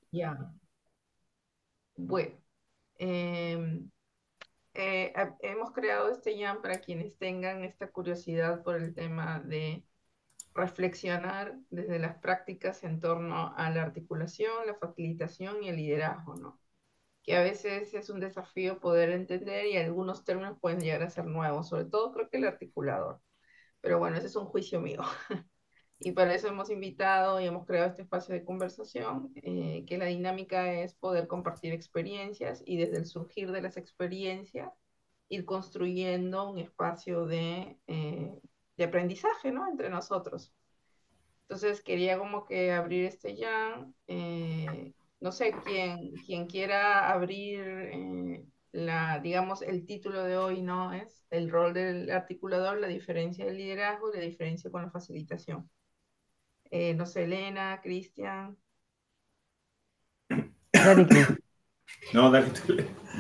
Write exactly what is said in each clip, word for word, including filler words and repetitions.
Ya, bueno, em, eh, ha- hemos creado este jam para quienes tengan esta curiosidad por el tema de reflexionar desde las prácticas en torno a la articulación, la facilitación y el liderazgo, ¿no? Que a veces es un desafío poder entender y algunos términos pueden llegar a ser nuevos, sobre todo creo que el articulador. Pero bueno, ese es un juicio mío. Y para eso hemos invitado y hemos creado este espacio de conversación, eh, que la dinámica es poder compartir experiencias y desde el surgir de las experiencias ir construyendo un espacio de, eh, de aprendizaje, ¿no? Entre nosotros. Entonces quería como que abrir este jam, eh, no sé, quien, quien quiera abrir eh, la, digamos, el título de hoy, ¿no? Es el rol del articulador, la diferencia del liderazgo y la diferencia con la facilitación. Eh, no sé, Elena, Cristian. Dale, Cris. No, dale tú.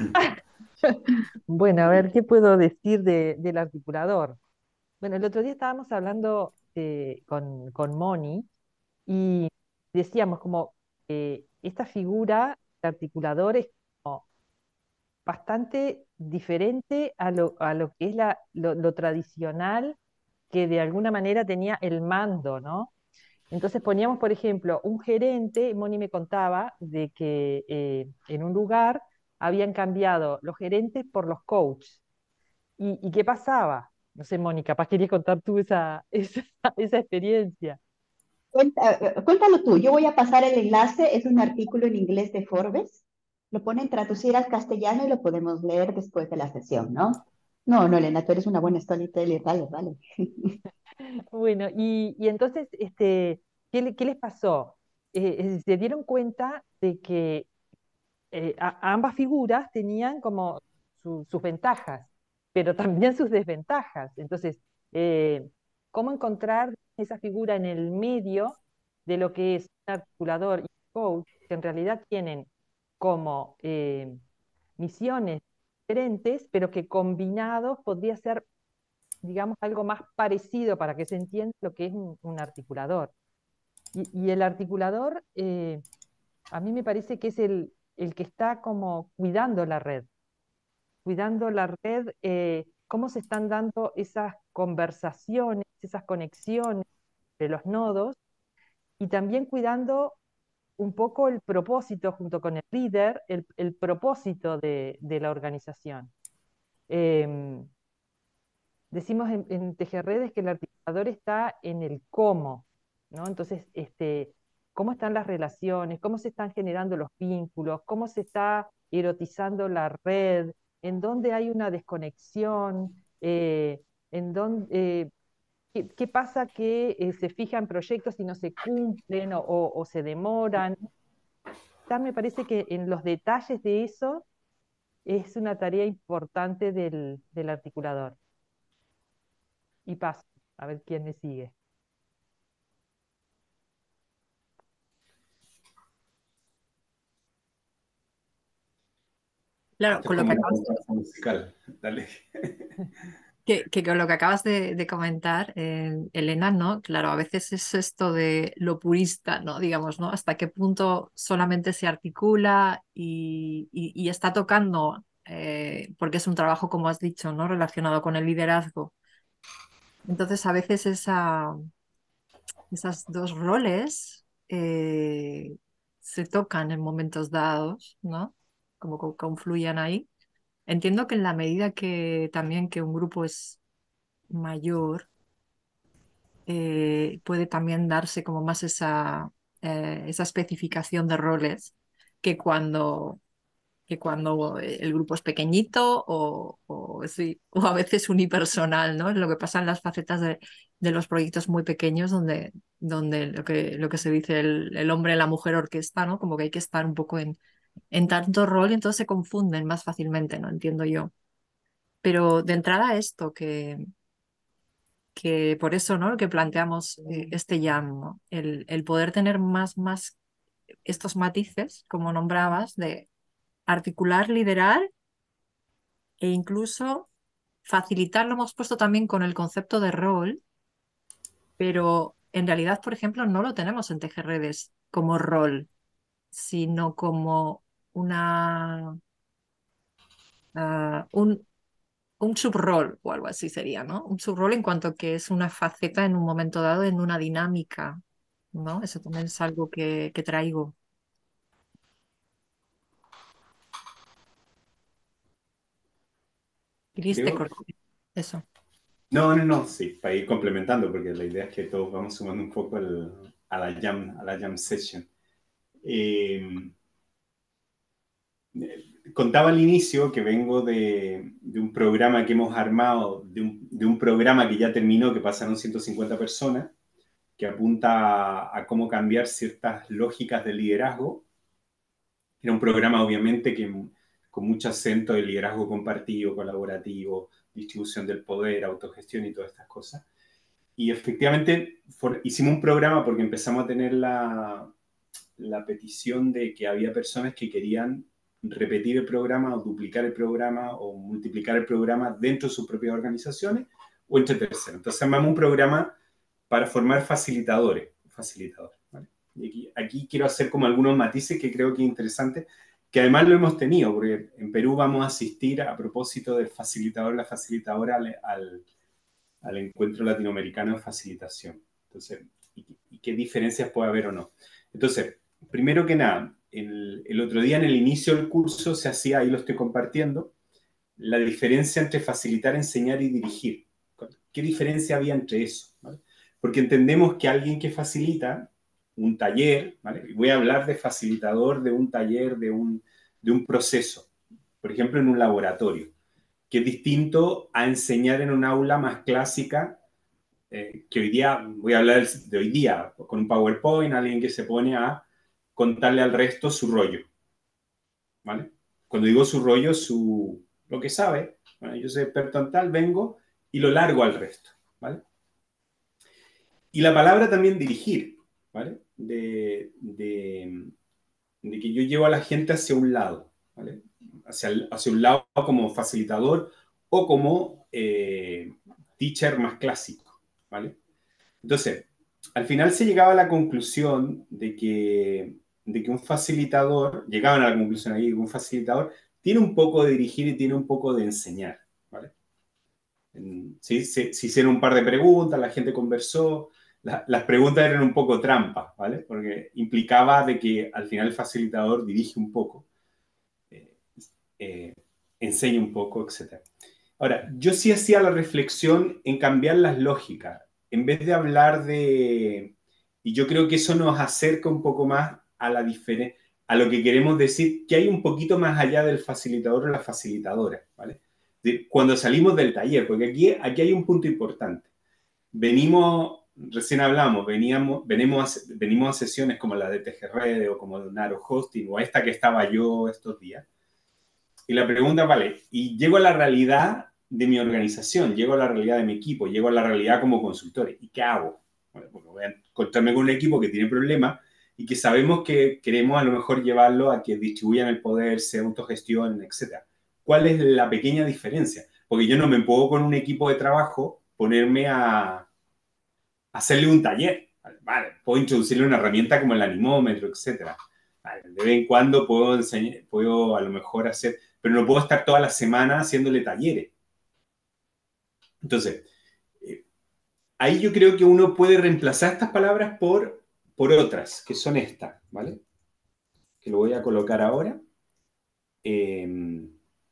Bueno, a ver, ¿qué puedo decir de- del articulador? Bueno, el otro día estábamos hablando eh, con, con Moni y decíamos como eh, esta figura de articulador es como bastante diferente a lo, a lo que es la, lo, lo tradicional que de alguna manera tenía el mando, ¿no? Entonces poníamos, por ejemplo, un gerente. Moni me contaba de que eh, en un lugar habían cambiado los gerentes por los coaches. ¿Y, y qué pasaba? No sé, Moni, capaz querías contar tú esa, esa, esa experiencia. Cuenta- eh, cuéntalo tú, yo voy a pasar el enlace, es un artículo en inglés de Forbes, lo ponen traducir al castellano y lo podemos leer después de la sesión, ¿no? No, no, Elena, tú eres una buena storyteller, dale, dale. Bueno, y, y entonces, este, ¿qué, le- qué les pasó? Eh, eh, se dieron cuenta de que eh, a- ambas figuras tenían como su- sus ventajas, pero también sus desventajas. Entonces, eh, ¿cómo encontrar esa figura en el medio de lo que es un articulador y un coach, que en realidad tienen como eh, misiones diferentes, pero que combinados podría ser, digamos, algo más parecido para que se entienda lo que es un, un articulador? Y, y el articulador, eh, a mí me parece que es el, el que está como cuidando la red, cuidando la red, eh, cómo se están dando esas conversaciones, esas conexiones de los nodos, y también cuidando un poco el propósito junto con el líder, el, el propósito de, de la organización. Em, Decimos en, en Tejerredes que el articulador está en el cómo, ¿no? Entonces, este, cómo están las relaciones, cómo se están generando los vínculos, cómo se está erotizando la red, en dónde hay una desconexión, eh, en dónde, eh, qué, qué pasa que eh, se fijan proyectos y no se cumplen o, o- o se demoran. Ya me parece que en los detalles de eso es una tarea importante del, del articulador. Y paso, a ver quién me sigue. Claro, Esto es con lo como que una acabas, comparsa musical. Dale. que, que con lo que acabas de, de comentar, eh, Elena, ¿no? Claro, a veces es esto de lo purista, ¿no? Digamos, ¿no? Hasta qué punto solamente se articula y, y- y está tocando, eh, porque es un trabajo, como has dicho, ¿no? Relacionado con el liderazgo. Entonces, a veces esa, esas dos roles eh, se tocan en momentos dados, ¿no? Como que confluyen ahí. Entiendo que en la medida que también que un grupo es mayor, eh, puede también darse como más esa, eh, esa especificación de roles que cuando, que cuando el grupo es pequeñito o, o, sí, o a veces unipersonal, ¿no? Es lo que pasa en las facetas de, de los proyectos muy pequeños donde, donde lo que, lo que se dice el, el hombre, la mujer orquesta, ¿no? Como que hay que estar un poco en, en tanto rol y entonces se confunden más fácilmente, ¿no? Entiendo yo. Pero de entrada esto, que, que por eso, ¿no? Que planteamos eh, este jam, ¿no? El, el poder tener más, más estos matices, como nombrabas, de articular, liderar e incluso facilitar, lo hemos puesto también con el concepto de rol, pero en realidad, por ejemplo, no lo tenemos en Tejerredes como rol. sino como una, ah, un, un subrol o algo así sería, ¿no? Un subrol en cuanto que es una faceta en un momento dado, en una dinámica, ¿no? Eso también es algo que, que traigo. Cris, te Creo. corté. Eso. No, no, no, sí, para ir complementando, porque la idea es que todos vamos sumando un poco al- a la jam, a la jam session. Eh, Contaba al inicio que vengo de, de un programa que hemos armado, de un, de un programa que ya terminó, que pasaron ciento cincuenta personas, que apunta a, a cómo cambiar ciertas lógicas de liderazgo. Era un programa, obviamente, que con mucho acento de liderazgo compartido, colaborativo, distribución del poder, autogestión y todas estas cosas. Y efectivamente for, hicimos un programa porque empezamos a tener la, la petición de que había personas que querían repetir el programa o duplicar el programa o multiplicar el programa dentro de sus propias organizaciones o entre terceros. Entonces armamos un programa para formar facilitadores. facilitadores ¿vale? Y aquí, aquí quiero hacer como algunos matices que creo que es interesante, que además lo hemos tenido, porque en Perú vamos a asistir a propósito del facilitador, la facilitadora al, al, al encuentro latinoamericano de facilitación. Entonces, ¿y, y qué diferencias puede haber o no? Entonces, primero que nada, el, el otro día en el inicio del curso se hacía, ahí lo estoy compartiendo, la diferencia entre facilitar, enseñar y dirigir. ¿Qué diferencia había entre eso? ¿Vale? Porque entendemos que alguien que facilita un taller, ¿vale? Voy a hablar de facilitador de un taller, de un, de un proceso, por ejemplo, en un laboratorio, que es distinto a enseñar en un aula más clásica, eh, que hoy día, voy a hablar de hoy día, con un PowerPoint, alguien que se pone a contarle al resto su rollo, ¿vale? Cuando digo su rollo, su, lo que sabe, bueno, yo soy experto en tal, vengo y lo largo al resto, ¿vale? Y la palabra también dirigir, ¿vale? De, de, de que yo llevo a la gente hacia un lado, ¿vale? Hacia, hacia un lado como facilitador o como eh, teacher más clásico, ¿vale? Entonces, al final se llegaba a la conclusión de que, de que un facilitador, llegaban a la conclusión ahí, que un facilitador tiene un poco de dirigir y tiene un poco de enseñar, ¿vale? ¿Sí? Se, se hicieron un par de preguntas, la gente conversó, la, las preguntas eran un poco trampa, ¿vale? Porque implicaba de que al final el facilitador dirige un poco, eh, eh, enseña un poco, etcétera. Ahora, yo sí hacía la reflexión en cambiar las lógicas, en vez de hablar de, y yo creo que eso nos acerca un poco más a la diferencia, a lo que queremos decir, que hay un poquito más allá del facilitador o la facilitadora, ¿vale? De, cuando salimos del taller, porque aquí, aquí hay un punto importante. Venimos, recién hablamos, veníamos, venimos, a, venimos a sesiones como la de T G Red o como de Naro Hosting o esta que estaba yo estos días. Y la pregunta, vale, y llego a la realidad de mi organización, llego a la realidad de mi equipo, llego a la realidad como consultor. ¿Y qué hago? Bueno, porque voy a encontrarme con un equipo que tiene problemas y que sabemos que queremos a lo mejor llevarlo a que distribuyan el poder, se autogestionen, etcétera. ¿Cuál es la pequeña diferencia? Porque yo no me puedo con un equipo de trabajo ponerme a hacerle un taller. Vale, puedo introducirle una herramienta como el anemómetro, etcétera. Vale, de vez en cuando puedo enseñar, puedo a lo mejor hacer, pero no puedo estar toda la semana haciéndole talleres. Entonces, eh, ahí yo creo que uno puede reemplazar estas palabras por, por otras, que son estas, ¿vale? Que lo voy a colocar ahora. Eh,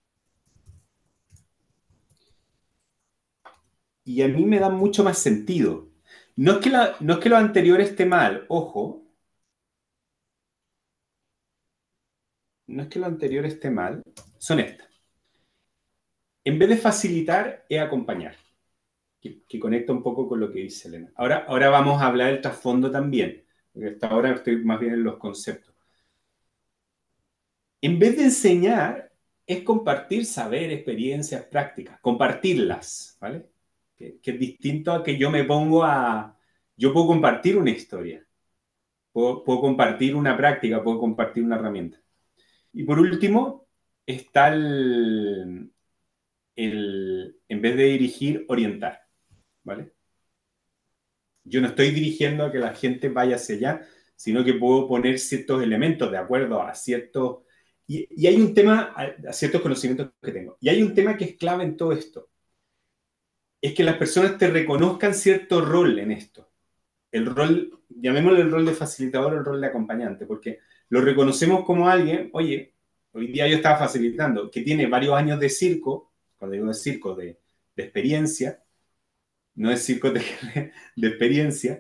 y a mí me da mucho más sentido. No es que, la, no es que lo anterior esté mal, ojo. No es que lo anterior esté mal, son estas. En vez de facilitar, es acompañar. Que, que conecta un poco con lo que dice Elena. Ahora, ahora vamos a hablar del trasfondo también, porque hasta ahora estoy más bien en los conceptos. En vez de enseñar, es compartir saber, experiencias, prácticas, compartirlas, ¿vale? Que, que es distinto a que yo me pongo a... Yo puedo compartir una historia, puedo, puedo compartir una práctica, puedo compartir una herramienta. Y por último, está el, el en vez de dirigir, orientar, ¿vale? Yo no estoy dirigiendo a que la gente vaya hacia allá, sino que puedo poner ciertos elementos de acuerdo a ciertos... Y, y hay un tema, a, a ciertos conocimientos que tengo. Y hay un tema que es clave en todo esto. Es que las personas te reconozcan cierto rol en esto. El rol, llamémosle el rol de facilitador o el rol de acompañante, porque lo reconocemos como alguien, oye, hoy día yo estaba facilitando, que tiene varios años de circo, cuando digo de circo, de, de experiencia, no es circo de, de experiencia,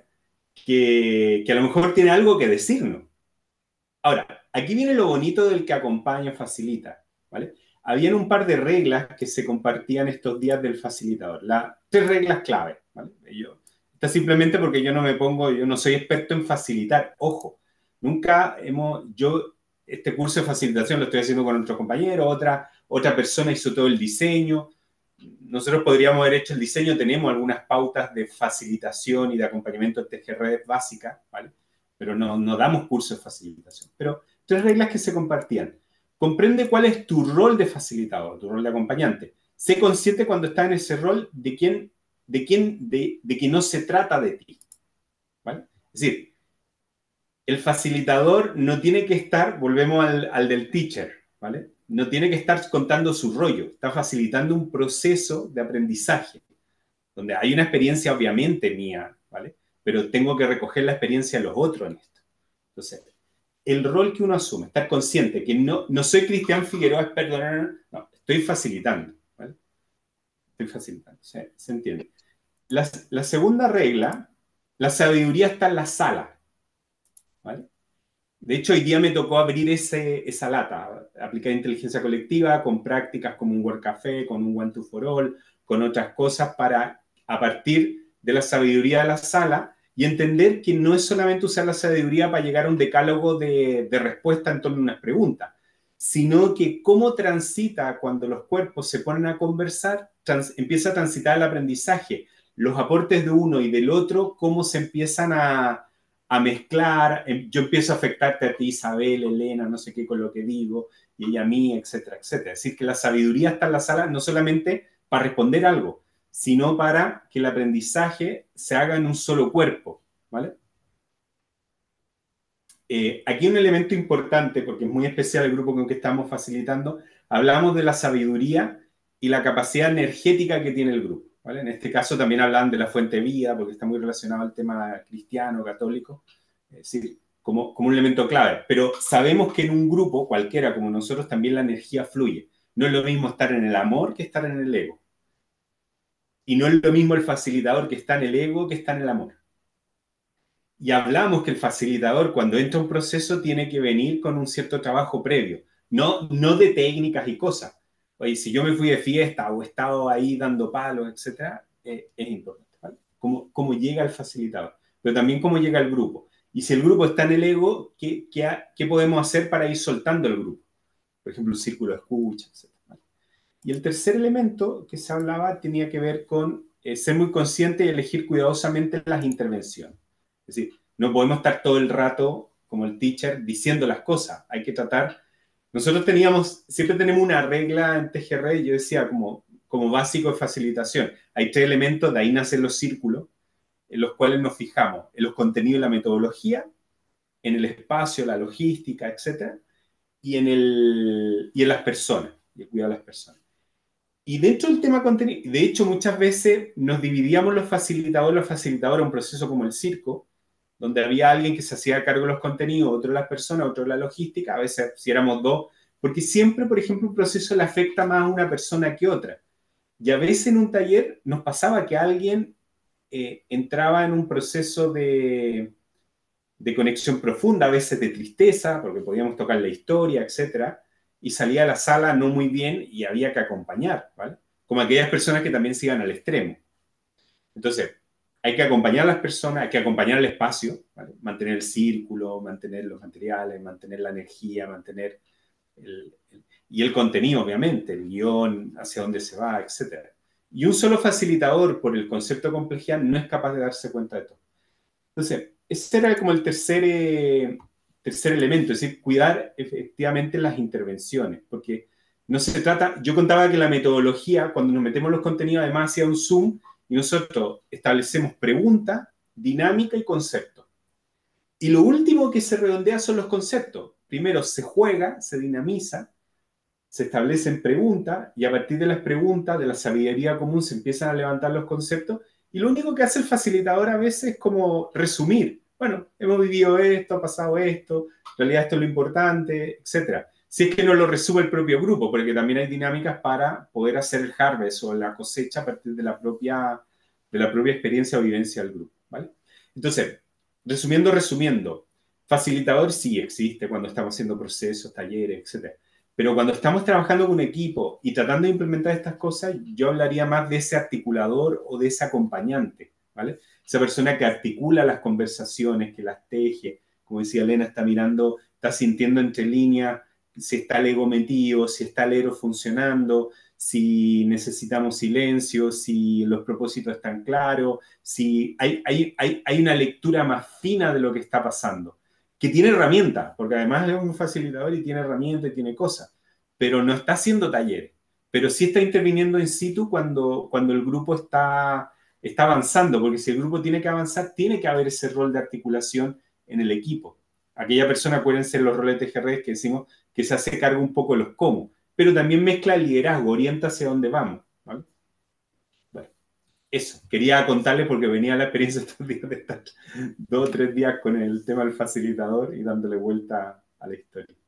que, que a lo mejor tiene algo que decirnos. Ahora, aquí viene lo bonito del que acompaña o facilita, ¿vale? Habían un par de reglas que se compartían estos días del facilitador. Las tres reglas clave, ¿vale? Yo, esta simplemente porque yo no me pongo, yo no soy experto en facilitar. Ojo, nunca hemos, yo, este curso de facilitación lo estoy haciendo con otro compañero, otra, otra persona hizo todo el diseño. Nosotros podríamos haber hecho el diseño, tenemos algunas pautas de facilitación y de acompañamiento de T G R básicas, ¿vale? Pero no, no damos cursos de facilitación. Pero tres reglas que se compartían. Comprende cuál es tu rol de facilitador, tu rol de acompañante. Sé consciente cuando estás en ese rol de quién, de quién, de, de que no se trata de ti, ¿vale? Es decir, el facilitador no tiene que estar, volvemos al, al del teacher, ¿vale? No tiene que estar contando su rollo, está facilitando un proceso de aprendizaje, donde hay una experiencia obviamente mía, ¿vale? Pero tengo que recoger la experiencia de los otros en esto. Entonces, el rol que uno asume, estar consciente que no, no soy Cristian Figueroa, experto, no, estoy facilitando, ¿vale? Estoy facilitando, ¿se, se entiende? La, la segunda regla, la sabiduría está en la sala, ¿vale? De hecho, hoy día me tocó abrir ese, esa lata, aplicar inteligencia colectiva con prácticas como un Word Café, con un One Two For All, con otras cosas para, a partir de la sabiduría de la sala, y entender que no es solamente usar la sabiduría para llegar a un decálogo de, de respuesta en torno a unas preguntas, sino que cómo transita cuando los cuerpos se ponen a conversar, trans, empieza a transitar el aprendizaje, los aportes de uno y del otro, cómo se empiezan a, a mezclar, yo empiezo a afectarte a ti, Isabel, Elena, no sé qué con lo que digo, y ella a mí, etcétera, etcétera. Es decir, que la sabiduría está en la sala no solamente para responder algo, sino para que el aprendizaje se haga en un solo cuerpo, ¿vale? Eh, aquí un elemento importante, porque es muy especial el grupo con el que estamos facilitando, hablamos de la sabiduría y la capacidad energética que tiene el grupo, ¿vale? En este caso también hablan de la fuente de vida, porque está muy relacionado al tema cristiano, católico, es decir, como, como un elemento clave. Pero sabemos que en un grupo, cualquiera como nosotros, también la energía fluye. No es lo mismo estar en el amor que estar en el ego. Y no es lo mismo el facilitador que está en el ego que está en el amor. Y hablamos que el facilitador, cuando entra a un proceso, tiene que venir con un cierto trabajo previo, no, no de técnicas y cosas. Oye, si yo me fui de fiesta o he estado ahí dando palos, etcétera, eh, es importante, ¿vale? Cómo, cómo llega el facilitador, pero también cómo llega el grupo. Y si el grupo está en el ego, ¿qué, qué, qué podemos hacer para ir soltando el grupo? Por ejemplo, un círculo de escucha, etcétera, ¿vale? Y el tercer elemento que se hablaba tenía que ver con eh, ser muy consciente y elegir cuidadosamente las intervenciones. Es decir, no podemos estar todo el rato como el teacher diciendo las cosas. Hay que tratar... Nosotros teníamos, siempre tenemos una regla en T G R, yo decía como, como básico de facilitación. Hay tres elementos, de ahí nacen los círculos, en los cuales nos fijamos. En los contenidos y la metodología, en el espacio, la logística, etcétera, y en, el, y en las personas, y el cuidado de las personas. Y dentro del tema contenido, de hecho, muchas veces nos dividíamos los facilitadores, los facilitadores, un proceso como el circo, donde había alguien que se hacía cargo de los contenidos, otro de las personas, otro de la logística, a veces si éramos dos, porque siempre, por ejemplo, un proceso le afecta más a una persona que otra. Y a veces en un taller nos pasaba que alguien eh, entraba en un proceso de, de conexión profunda, a veces de tristeza, porque podíamos tocar la historia, etcétera, y salía a la sala no muy bien y había que acompañar, ¿vale? Como aquellas personas que también se iban al extremo. Entonces, hay que acompañar a las personas, hay que acompañar el espacio, ¿vale? Mantener el círculo, mantener los materiales, mantener la energía, mantener el, el, y el contenido, obviamente, el guión, hacia dónde se va, etcétera. Y un solo facilitador, por el concepto de complejidad, no es capaz de darse cuenta de todo. Entonces, ese era como el tercer, eh, tercer elemento, es decir, cuidar efectivamente las intervenciones, porque no se trata, yo contaba que la metodología, cuando nos metemos en los contenidos, además hacía un zoom, y nosotros establecemos pregunta, dinámica y concepto. Y lo último que se redondea son los conceptos. Primero se juega, se dinamiza, se establecen preguntas y a partir de las preguntas, de la sabiduría común, se empiezan a levantar los conceptos y lo único que hace el facilitador a veces es como resumir. Bueno, hemos vivido esto, ha pasado esto, en realidad esto es lo importante, etcétera. Si es que no lo resume el propio grupo, porque también hay dinámicas para poder hacer el harvest o la cosecha a partir de la propia, de la propia experiencia o vivencia del grupo, ¿vale? Entonces, resumiendo, resumiendo, facilitador sí existe cuando estamos haciendo procesos, talleres, etcétera. Pero cuando estamos trabajando con un equipo y tratando de implementar estas cosas, yo hablaría más de ese articulador o de ese acompañante, ¿vale? Esa persona que articula las conversaciones, que las teje, como decía Elena, está mirando, está sintiendo entre líneas si está el ego metido, si está el ego funcionando, si necesitamos silencio, si los propósitos están claros, si hay, hay, hay, hay una lectura más fina de lo que está pasando, que tiene herramientas, porque además es un facilitador y tiene herramientas y tiene cosas, pero no está haciendo talleres, pero sí está interviniendo in situ cuando, cuando el grupo está, está avanzando, porque si el grupo tiene que avanzar, tiene que haber ese rol de articulación en el equipo. Aquella persona, acuérdense los roles de T G R que decimos que se hace cargo un poco de los cómo, pero también mezcla el liderazgo, orienta hacia dónde vamos, ¿vale? Bueno, eso, quería contarles porque venía la experiencia estos días de estar dos o tres días con el tema del facilitador y dándole vuelta a la historia.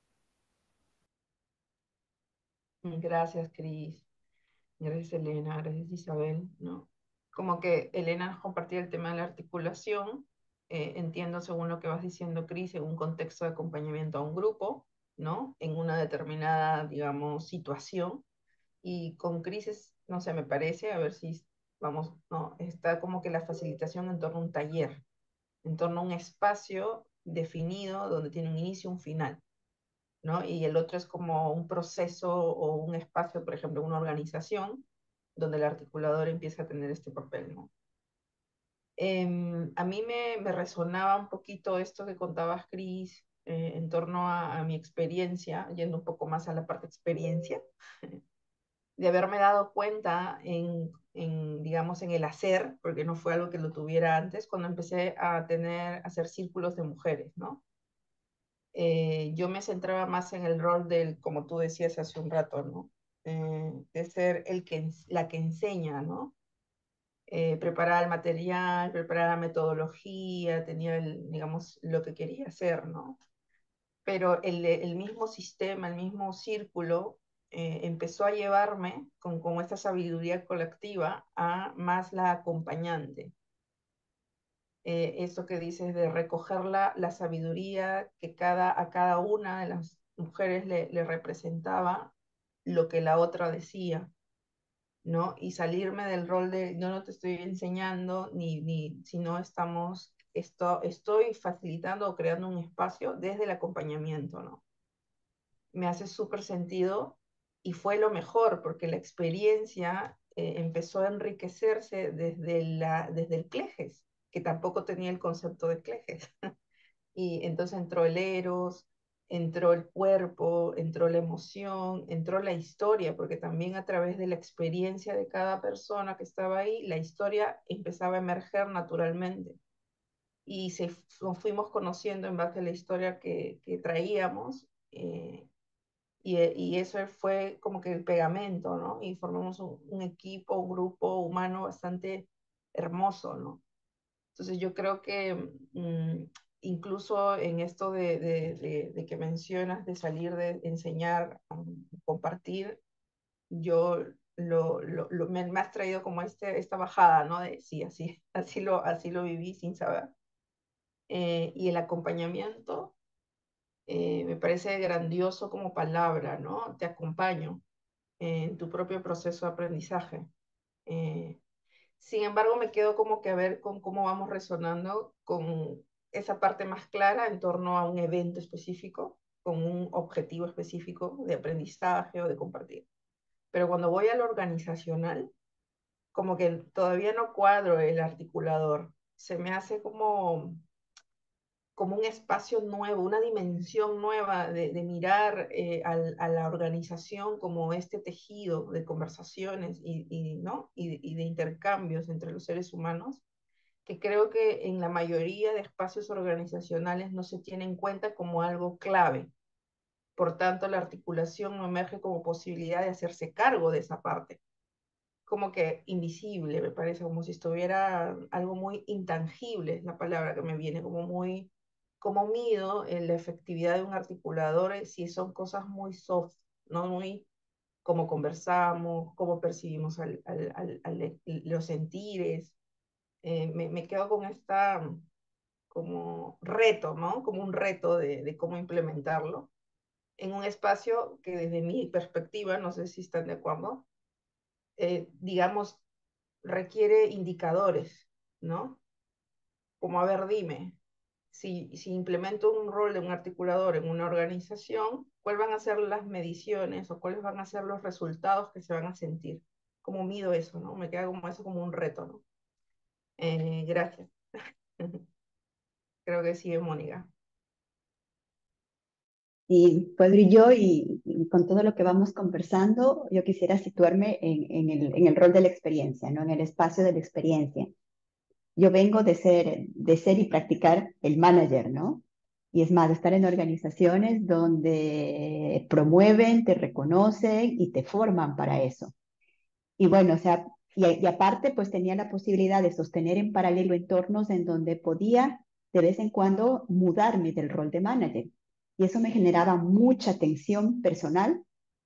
Gracias, Cris. Gracias, Elena. Gracias, Isabel, ¿no? Como que Elena nos compartía el tema de la articulación. Eh, entiendo, según lo que vas diciendo, Cris, en un contexto de acompañamiento a un grupo, ¿no? En una determinada, digamos, situación. Y con Cris, es, no sé, me parece, a ver si, vamos, no, está como que la facilitación en torno a un taller, en torno a un espacio definido donde tiene un inicio y un final, ¿no? Y el otro es como un proceso o un espacio, por ejemplo, una organización, donde el articulador empieza a tener este papel, ¿no? Eh, a mí me, me, resonaba un poquito esto que contabas, Cris, eh, en torno a, a mi experiencia, yendo un poco más a la parte experiencia, de haberme dado cuenta en, en, digamos, en el hacer, porque no fue algo que lo tuviera antes, cuando empecé a tener, a hacer círculos de mujeres, ¿no? Eh, yo me centraba más en el rol del, como tú decías hace un rato, ¿no? Eh, de ser el que, la que enseña, ¿no? Eh, preparar el material, preparar la metodología, tenía, el, digamos, lo que quería hacer, ¿no? Pero el, el mismo sistema, el mismo círculo, eh, empezó a llevarme con, con esta sabiduría colectiva a más la acompañante. Eh, eso que dices de recoger la, la sabiduría que cada, a cada una de las mujeres le, le representaba lo que la otra decía, ¿no? Y salirme del rol de yo no te estoy enseñando, ni, ni si no estamos, esto, estoy facilitando o creando un espacio desde el acompañamiento, ¿no? Me hace súper sentido y fue lo mejor porque la experiencia eh, empezó a enriquecerse desde, la, desde el Cleges, que tampoco tenía el concepto de Cleges. Y entonces entró el eros, entró el cuerpo, entró la emoción, entró la historia, porque también a través de la experiencia de cada persona que estaba ahí, la historia empezaba a emerger naturalmente. Y se, nos fuimos conociendo en base a la historia que, que traíamos, eh, y, y, eso fue como que el pegamento, ¿no? Y formamos un, un equipo, un grupo humano bastante hermoso, ¿no? Entonces yo creo que mmm, incluso en esto de, de, de, de, que mencionas de salir de enseñar, um, compartir, yo lo, lo, lo, me, me has traído como este, esta bajada, ¿no? De sí, así, así, lo, así lo viví sin saber. Eh, y el acompañamiento eh, me parece grandioso como palabra, ¿no? Te acompaño en tu propio proceso de aprendizaje. Eh, Sin embargo, me quedo como que a ver con cómo vamos resonando con esa parte más clara en torno a un evento específico, con un objetivo específico de aprendizaje o de compartir. Pero cuando voy a lo organizacional, como que todavía no cuadro el articulador. Se me hace como, como un espacio nuevo, una dimensión nueva de, de mirar eh, al, a la organización como este tejido de conversaciones y, y, ¿no? y, y de intercambios entre los seres humanos que creo que en la mayoría de espacios organizacionales no se tiene en cuenta como algo clave. Por tanto, la articulación no emerge como posibilidad de hacerse cargo de esa parte. Como que invisible, me parece, como si estuviera algo muy intangible, es la palabra que me viene, como muy, como mido en la efectividad de un articulador, eh, si son cosas muy soft, no muy cómo conversamos, cómo percibimos al, al, al, al, los sentires. Eh, me, me quedo con esta como reto, ¿no? Como un reto de, de cómo implementarlo en un espacio que desde mi perspectiva, no sé si están de acuerdo, eh, digamos, requiere indicadores, ¿no? Como, a ver, dime, si, si implemento un rol de un articulador en una organización, ¿cuáles van a ser las mediciones o cuáles van a ser los resultados que se van a sentir? ¿Cómo mido eso, no? Me queda como eso como un reto, ¿no? Eh, gracias. Creo que sí, Mónica. Y Pedro y yo, y, y con todo lo que vamos conversando, yo quisiera situarme en, en el, en el rol de la experiencia, ¿no? En el espacio de la experiencia. Yo vengo de ser, de ser y practicar el manager, ¿no? Y es más, de estar en organizaciones donde promueven, te reconocen y te forman para eso. Y bueno, o sea, y, y aparte, pues tenía la posibilidad de sostener en paralelo entornos en donde podía de vez en cuando mudarme del rol de manager. Y eso me generaba mucha tensión personal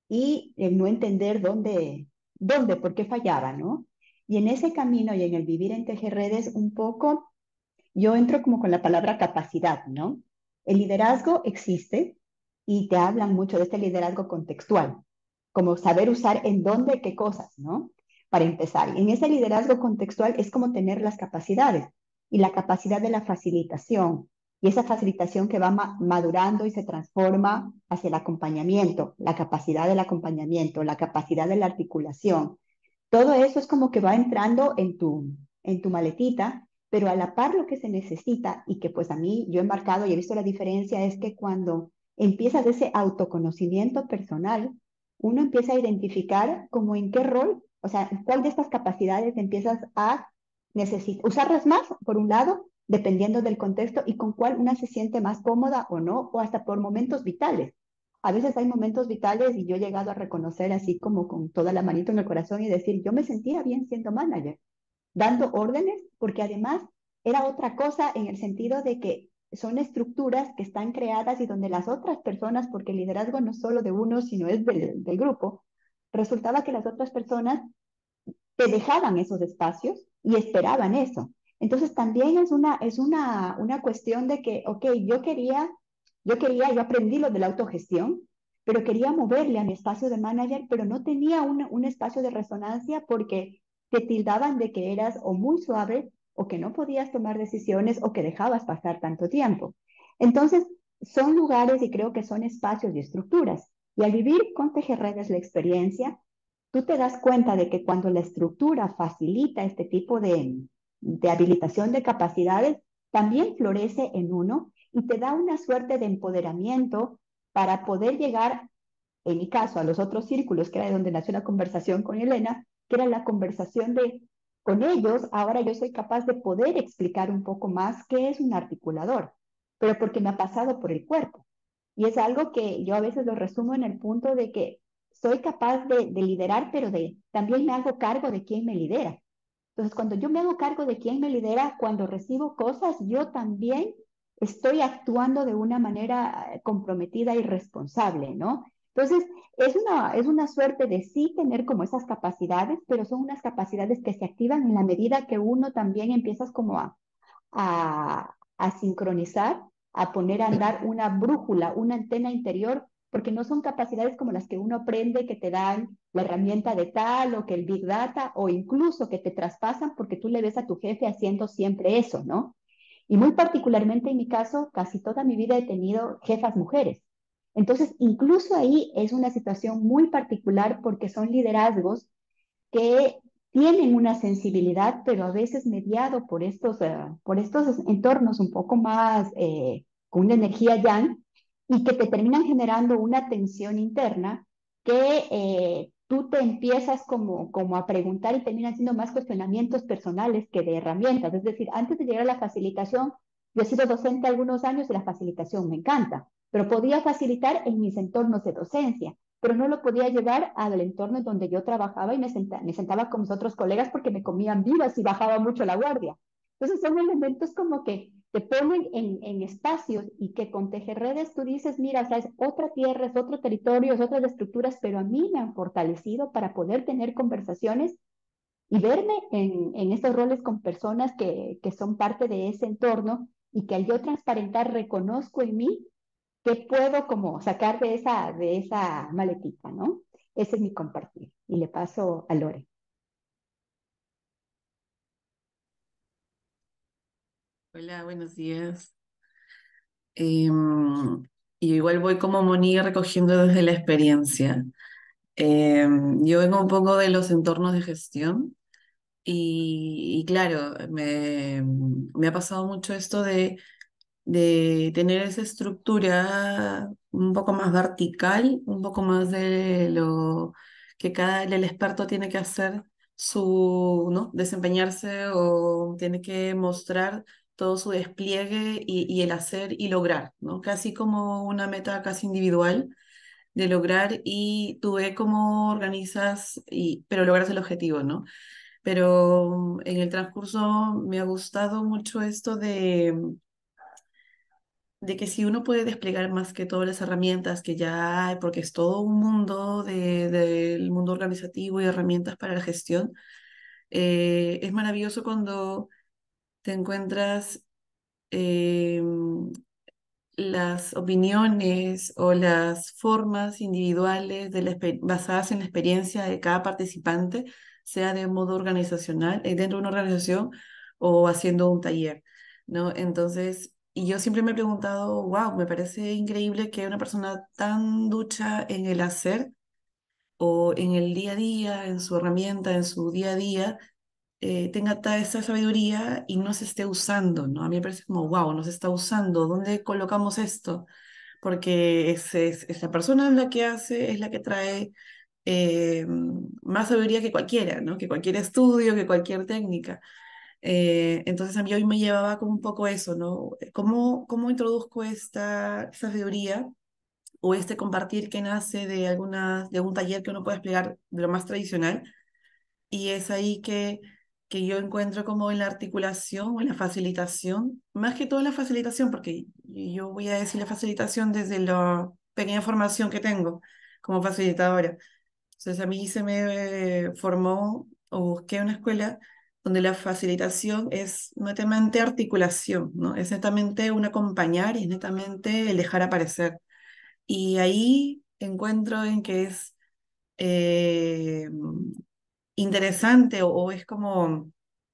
y el no entender dónde, dónde, por qué fallaba, ¿no? Y en ese camino y en el vivir en Tejerredes, un poco, yo entro como con la palabra capacidad, ¿no? El liderazgo existe y te hablan mucho de este liderazgo contextual, como saber usar en dónde qué cosas, ¿no? Para empezar. Y en ese liderazgo contextual es como tener las capacidades y la capacidad de la facilitación. Y esa facilitación que va ma madurando y se transforma hacia el acompañamiento, la capacidad del acompañamiento, la capacidad de la articulación. Todo eso es como que va entrando en tu, en tu maletita, pero a la par lo que se necesita y que pues a mí yo he marcado y he visto la diferencia es que cuando empiezas ese autoconocimiento personal, uno empieza a identificar como en qué rol, o sea, cuál de estas capacidades empiezas a necesitar, usarlas más, por un lado, dependiendo del contexto, y con cuál una se siente más cómoda o no, o hasta por momentos vitales. A veces hay momentos vitales y yo he llegado a reconocer así como con toda la manito en el corazón y decir, yo me sentía bien siendo manager, dando órdenes, porque además era otra cosa en el sentido de que son estructuras que están creadas y donde las otras personas, porque el liderazgo no es solo de uno, sino es del, del grupo, resultaba que las otras personas te dejaban esos espacios y esperaban eso. Entonces también es una, es una, una cuestión de que, ok, yo quería, yo quería, yo aprendí lo de la autogestión, pero quería moverle a mi espacio de manager, pero no tenía un, un espacio de resonancia porque te tildaban de que eras o muy suave o que no podías tomar decisiones o que dejabas pasar tanto tiempo. Entonces, son lugares y creo que son espacios y estructuras. Y al vivir con Tejerredes la experiencia, tú te das cuenta de que cuando la estructura facilita este tipo de, de habilitación de capacidades, también florece en uno y te da una suerte de empoderamiento para poder llegar, en mi caso, a los otros círculos, que era de donde nació la conversación con Elena, que era la conversación de, con ellos, ahora yo soy capaz de poder explicar un poco más qué es un articulador, pero porque me ha pasado por el cuerpo. Y es algo que yo a veces lo resumo en el punto de que soy capaz de, de liderar, pero de, también me hago cargo de quién me lidera. Entonces, cuando yo me hago cargo de quién me lidera, cuando recibo cosas, yo también estoy actuando de una manera eh, comprometida y responsable, ¿no? Entonces, es una, es una suerte de sí tener como esas capacidades, pero son unas capacidades que se activan en la medida que uno también empiezas como a, a, a sincronizar, a poner a andar una brújula, una antena interior, porque no son capacidades como las que uno aprende, que te dan la herramienta de tal o que el Big Data o incluso que te traspasan porque tú le ves a tu jefe haciendo siempre eso, ¿no? Y muy particularmente en mi caso, casi toda mi vida he tenido jefas mujeres. Entonces, incluso ahí es una situación muy particular porque son liderazgos que tienen una sensibilidad, pero a veces mediado por estos, uh, por estos entornos un poco más eh, con una energía yang y que te terminan generando una tensión interna que eh, tú te empiezas como, como a preguntar y terminan siendo más cuestionamientos personales que de herramientas. Es decir, antes de llegar a la facilitación, yo he sido docente algunos años y la facilitación me encanta, pero podía facilitar en mis entornos de docencia, pero no lo podía llevar al entorno donde yo trabajaba y me, senta, me sentaba con mis otros colegas porque me comían vivas y bajaba mucho la guardia. Entonces son elementos como que te ponen en, en espacios y que con tejerredes tú dices, mira, o sea, es otra tierra, es otro territorio, es otras estructuras, pero a mí me han fortalecido para poder tener conversaciones y verme en, en estos roles con personas que, que son parte de ese entorno y que al yo transparentar reconozco en mí que puedo como sacar de esa, de esa maletita, ¿no? Ese es mi compartir. Y le paso a Lore. Hola, buenos días. Em, y igual voy como Moni recogiendo desde la experiencia. Em, yo vengo un poco de los entornos de gestión y, y claro, me, me ha pasado mucho esto de, de tener esa estructura un poco más vertical, un poco más de lo que cada el experto tiene que hacer su, ¿no? Desempeñarse o tiene que mostrar todo su despliegue y, y el hacer y lograr, ¿no? Casi como una meta casi individual de lograr y tú ves cómo organizas, y, pero logras el objetivo, ¿no? Pero en el transcurso me ha gustado mucho esto de de que si uno puede desplegar más que todas las herramientas que ya hay, porque es todo un mundo de- del mundo organizativo y herramientas para la gestión, eh, es maravilloso cuando te encuentras eh, las opiniones o las formas individuales de la exper- basadas en la experiencia de cada participante, sea de modo organizacional, eh, dentro de una organización o haciendo un taller, ¿no? Entonces, y yo siempre me he preguntado, wow, me parece increíble que una persona tan ducha en el hacer o en el día a día, en su herramienta, en su día a día, eh, tenga toda esa sabiduría y no se esté usando, ¿no? A mí me parece como, wow, no se está usando, ¿dónde colocamos esto? Porque es, es, es la persona la que hace, es la que trae eh, más sabiduría que cualquiera, ¿no? Que cualquier estudio, que cualquier técnica. Eh, entonces a mí hoy me llevaba como un poco eso, ¿no? ¿Cómo, cómo introduzco esta sabiduría o este compartir que nace de, alguna, de un taller que uno puede explicar de lo más tradicional? Y es ahí que, que yo encuentro como en la articulación o en la facilitación, más que todo en la facilitación, porque yo voy a decir la facilitación desde la pequeña formación que tengo como facilitadora. Entonces a mí se me eh, formó o busqué una escuela donde la facilitación es netamente articulación, ¿no? Es netamente un acompañar y es netamente el dejar aparecer. Y ahí encuentro en que es eh, interesante o, o es como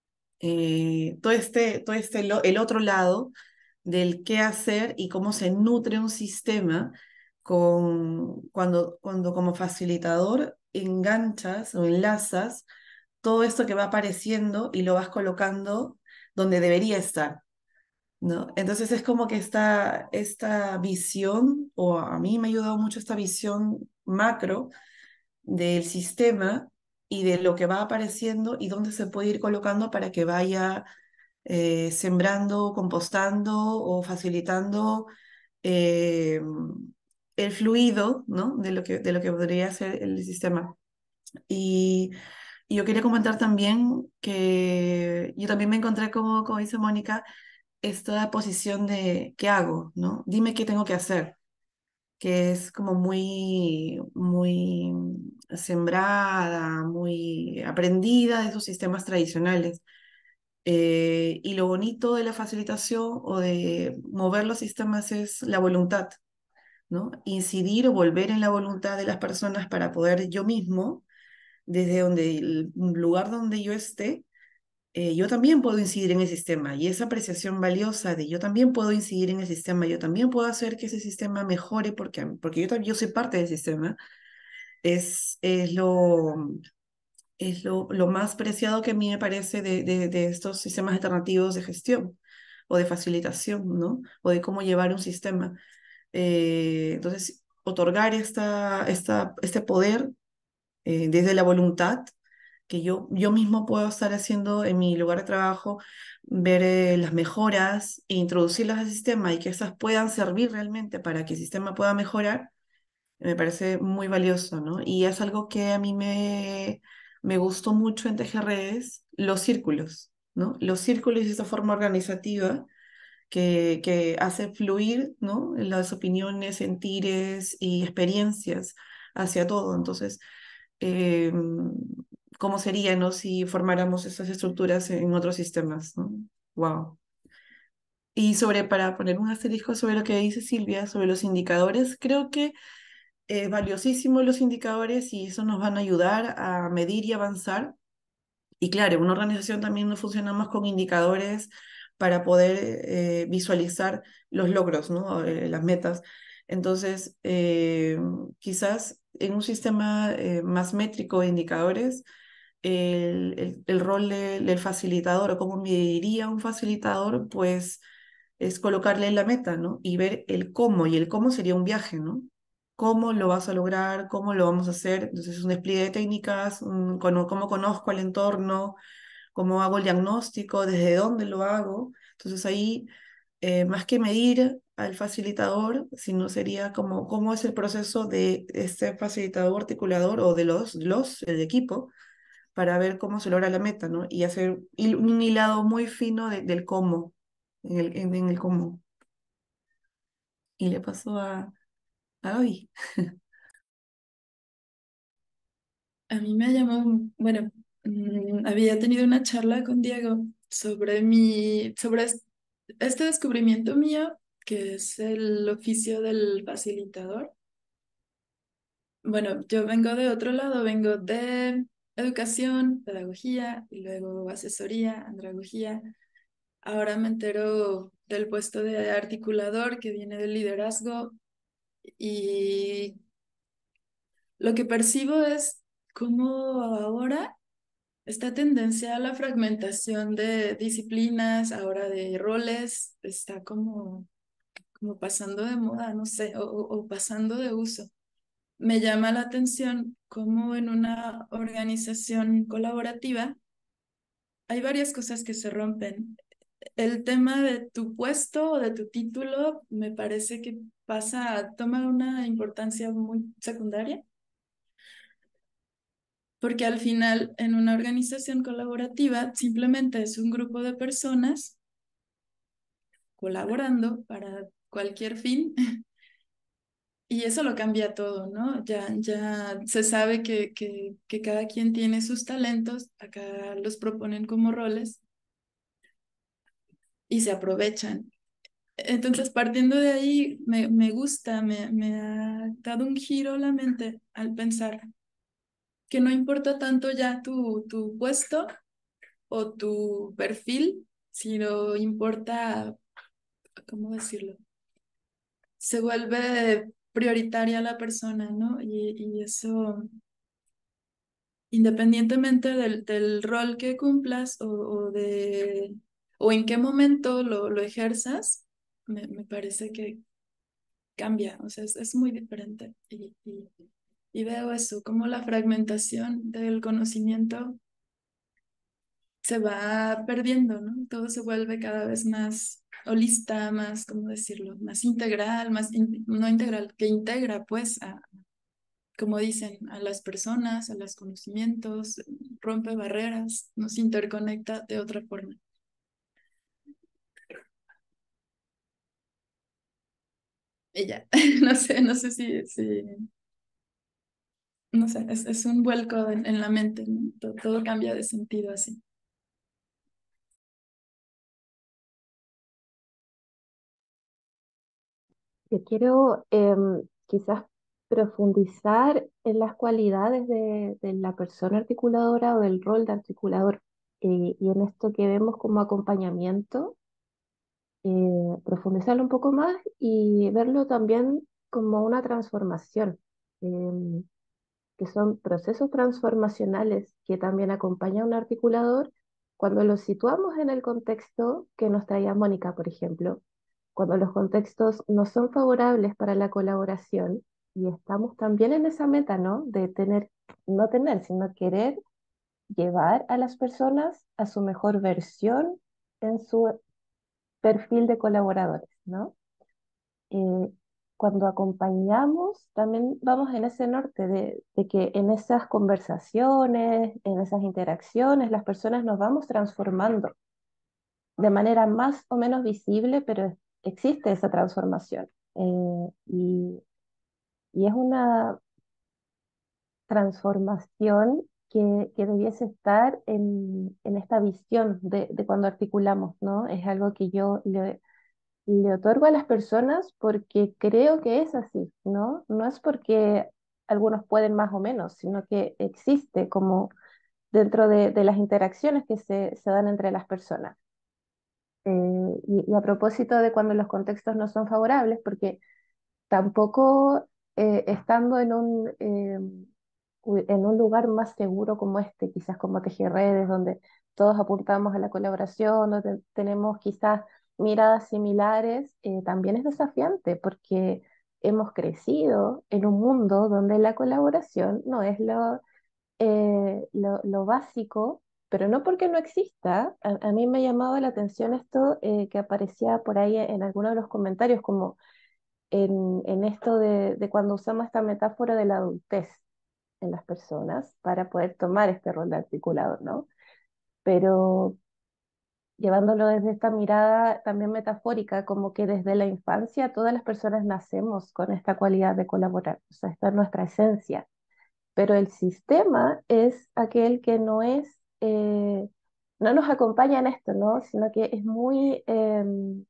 eh, todo este, todo este lo- el otro lado del qué hacer y cómo se nutre un sistema con, cuando, cuando como facilitador enganchas o enlazas todo esto que va apareciendo y lo vas colocando donde debería estar, ¿no? Entonces es como que esta, esta visión, o a mí me ha ayudado mucho esta visión macro del sistema y de lo que va apareciendo y dónde se puede ir colocando para que vaya eh, sembrando, compostando o facilitando eh, el fluido, ¿no? de lo que, de lo que podría ser el sistema. Y, y yo quería comentar también que yo también me encontré, como, como dice Mónica, esta posición de ¿qué hago? ¿no? Dime qué tengo que hacer, que es como muy, muy sembrada, muy aprendida de esos sistemas tradicionales. Eh, y lo bonito de la facilitación o de mover los sistemas es la voluntad, ¿no? Incidir o volver en la voluntad de las personas para poder yo mismo, desde donde el lugar donde yo esté, eh, yo también puedo incidir en el sistema y esa apreciación valiosa de yo también puedo incidir en el sistema, yo también puedo hacer que ese sistema mejore porque, porque yo, tam- yo soy parte del sistema, es, es lo, es lo, lo más preciado que a mí me parece de, de, de estos sistemas alternativos de gestión o de facilitación, ¿no? O de cómo llevar un sistema. Eh, entonces, otorgar esta, esta, este poder eh, desde la voluntad que yo, yo mismo puedo estar haciendo en mi lugar de trabajo, ver eh, las mejoras e introducirlas al sistema y que estas puedan servir realmente para que el sistema pueda mejorar, me parece muy valioso, ¿no? Y es algo que a mí me, me gustó mucho en Tejer Redes, los círculos, ¿no? Los círculos y esa forma organizativa que, que hace fluir, ¿no? Las opiniones, sentires y experiencias hacia todo. Entonces, eh, ¿cómo sería, ¿no? Si formáramos esas estructuras en otros sistemas, ¿no? Wow. Y sobre, para poner un asterisco sobre lo que dice Silvia, sobre los indicadores, creo que es valiosísimo los indicadores y eso nos van a ayudar a medir y avanzar. Y claro, una organización también no funciona más con indicadores para poder eh, visualizar los logros, ¿no? Eh, las metas. Entonces, eh, quizás en un sistema eh, más métrico de indicadores, el, el- el rol de- del facilitador o cómo mediría un facilitador, pues es colocarle la meta, ¿no? Y ver el cómo, y el cómo sería un viaje, ¿no? ¿Cómo lo vas a lograr? ¿Cómo lo vamos a hacer? Entonces, es un despliegue de técnicas, un cono- cómo conozco el entorno, cómo hago el diagnóstico, desde dónde lo hago. Entonces, ahí, eh, más que medir al facilitador, sino sería como cómo es el proceso de este facilitador articulador o de los, los, el equipo, para ver cómo se logra la meta, ¿no? Y hacer hil- un hilado muy fino de- del cómo, en el, en, en el cómo. Y le pasó a, a Gaby. A mí me llamó, bueno, mm, había tenido una charla con Diego sobre mi, sobre es- este descubrimiento mío, que es el oficio del facilitador. Bueno, yo vengo de otro lado, vengo de educación, pedagogía y luego asesoría, andragogía. Ahora me entero del puesto de articulador que viene del liderazgo y lo que percibo es cómo ahora esta tendencia a la fragmentación de disciplinas, ahora de roles, está como, como pasando de moda, no sé, o, o o pasando de uso. Me llama la atención cómo en una organización colaborativa hay varias cosas que se rompen. El tema de tu puesto o de tu título me parece que pasa, toma una importancia muy secundaria, porque al final en una organización colaborativa simplemente es un grupo de personas colaborando para cualquier fin. Y eso lo cambia todo, ¿no? Ya, ya se sabe que, que, que cada quien tiene sus talentos, acá los proponen como roles y se aprovechan. Entonces, partiendo de ahí, me, me gusta, me, me ha dado un giro la mente al pensar que no importa tanto ya tu, tu puesto o tu perfil, sino importa, ¿cómo decirlo? Se vuelve prioritaria la persona, ¿no? Y, y eso independientemente del, del rol que cumplas o, o de, o en qué momento lo, lo ejerzas, me, me parece que cambia, o sea, es, es muy diferente. Y, y, y veo eso, como la fragmentación del conocimiento se va perdiendo, ¿no? Todo se vuelve cada vez más holista, más, ¿cómo decirlo? Más integral, más, in- no integral, que integra pues a, como dicen, a las personas, a los conocimientos, rompe barreras, nos interconecta de otra forma. Y ya, no sé, no sé si, si no sé, es, es un vuelco en, en la mente, ¿no? Todo, todo cambia de sentido así. Yo quiero em, quizás profundizar en las cualidades de, de la persona articuladora o del rol de articulador, eh, y en esto que vemos como acompañamiento, eh, profundizarlo un poco más y verlo también como una transformación, em, que son procesos transformacionales que también acompaña a un articulador cuando los situamos en el contexto que nos traía Mónica, por ejemplo, cuando los contextos no son favorables para la colaboración y estamos también en esa meta, ¿no? De tener no tener, sino querer llevar a las personas a su mejor versión en su perfil de colaboradores, ¿no? Eh, Cuando acompañamos, también vamos en ese norte de, de que en esas conversaciones, en esas interacciones, las personas nos vamos transformando de manera más o menos visible, pero existe esa transformación. Eh, y, y es una transformación que, que debiese estar en, en esta visión de, de cuando articulamos, ¿no? Es algo que yo le, le otorgo a las personas porque creo que es así, ¿no? No es porque algunos pueden más o menos, sino que existe como dentro de, de las interacciones que se, se dan entre las personas. Eh, y, y a propósito de cuando los contextos no son favorables, porque tampoco eh, estando en un, eh, u- en un lugar más seguro como este, quizás como Tejerredes, donde todos apuntamos a la colaboración, donde tenemos quizás miradas similares, eh, también es desafiante porque hemos crecido en un mundo donde la colaboración no es lo, eh, lo, lo básico, pero no porque no exista. A, a mí me ha llamado la atención esto eh, que aparecía por ahí en algunos de los comentarios, como en, en esto de, de cuando usamos esta metáfora de la adultez en las personas para poder tomar este rol de articulador, ¿no? Pero llevándolo desde esta mirada también metafórica, como que desde la infancia todas las personas nacemos con esta cualidad de colaborar, o sea, esta es nuestra esencia, pero el sistema es aquel que no es, eh, no nos acompaña en esto, ¿no? Sino que es muy... em,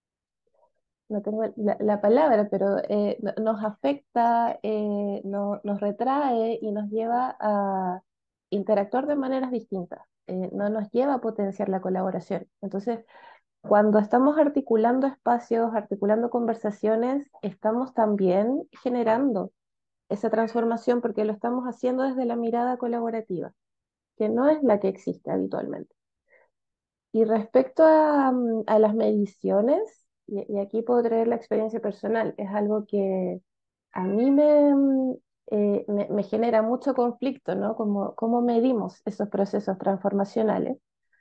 no tengo la, la palabra, pero eh, no- nos afecta, eh, no- nos retrae y nos lleva a interactuar de maneras distintas. Eh, no nos lleva a potenciar la colaboración. Entonces, cuando estamos articulando espacios, articulando conversaciones, estamos también generando esa transformación porque lo estamos haciendo desde la mirada colaborativa, que no es la que existe habitualmente. Y respecto a, mm, a las mediciones, y, y aquí puedo traer la experiencia personal, es algo que a mí me, mm, eh, me, me genera mucho conflicto, ¿no? Como, ¿cómo medimos esos procesos transformacionales?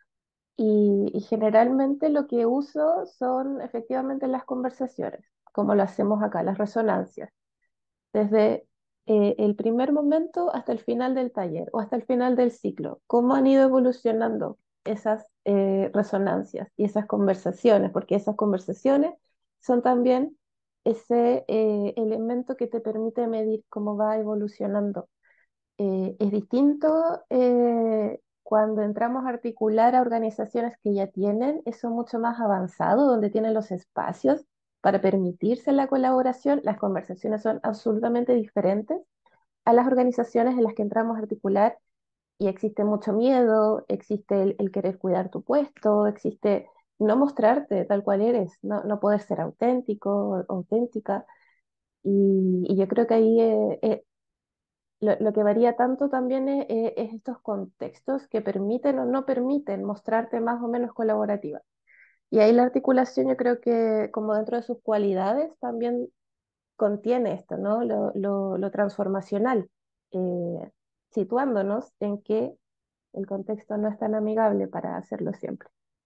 Y, y generalmente lo que uso son efectivamente las conversaciones, como lo hacemos acá, las resonancias desde eh, el primer momento hasta el final del taller o hasta el final del ciclo, cómo han ido evolucionando esas eh, resonancias y esas conversaciones, porque esas conversaciones son también ese eh, elemento que te permite medir cómo va evolucionando. Eh, es distinto eh, cuando entramos a articular a organizaciones que ya tienen eso mucho más avanzado, donde tienen los espacios para permitirse la colaboración. Las conversaciones son absolutamente diferentes a las organizaciones en las que entramos a articular y existe mucho miedo, existe el, el querer cuidar tu puesto, existe no mostrarte tal cual eres, no, no poder ser auténtico o auténtica. Y, y yo creo que ahí eh, eh, lo, lo que varía tanto también es, es- es estos contextos que permiten o no permiten mostrarte más o menos colaborativa. Y ahí la articulación yo creo que como dentro de sus cualidades también contiene esto, ¿no? Lo, lo- lo transformacional, eh, situándonos en que el contexto no es tan amigable para hacerlo siempre.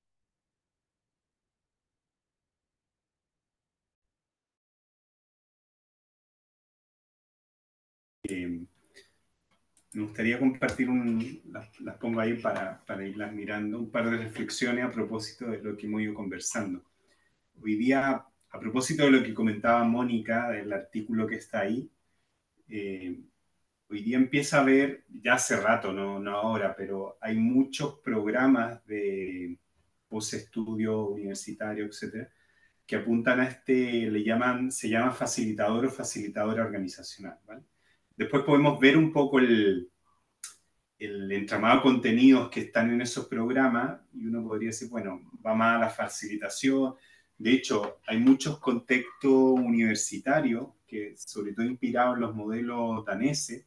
Eh, me gustaría compartir un, las, las pongo ahí para, para irlas mirando, un par de reflexiones a propósito de lo que hemos ido conversando. Hoy día, a propósito de lo que comentaba Mónica, del artículo que está ahí, eh, hoy día empieza a haber, ya hace rato, no, no ahora, pero hay muchos programas de postestudio universitario, etcétera, que apuntan a este, le llaman, se llama facilitador o facilitadora organizacional, ¿vale? Después podemos ver un poco el, el entramado de contenidos que están en esos programas y uno podría decir, bueno, va más a la facilitación. De hecho, hay muchos contextos universitarios, que sobre todo inspirados en los modelos daneses,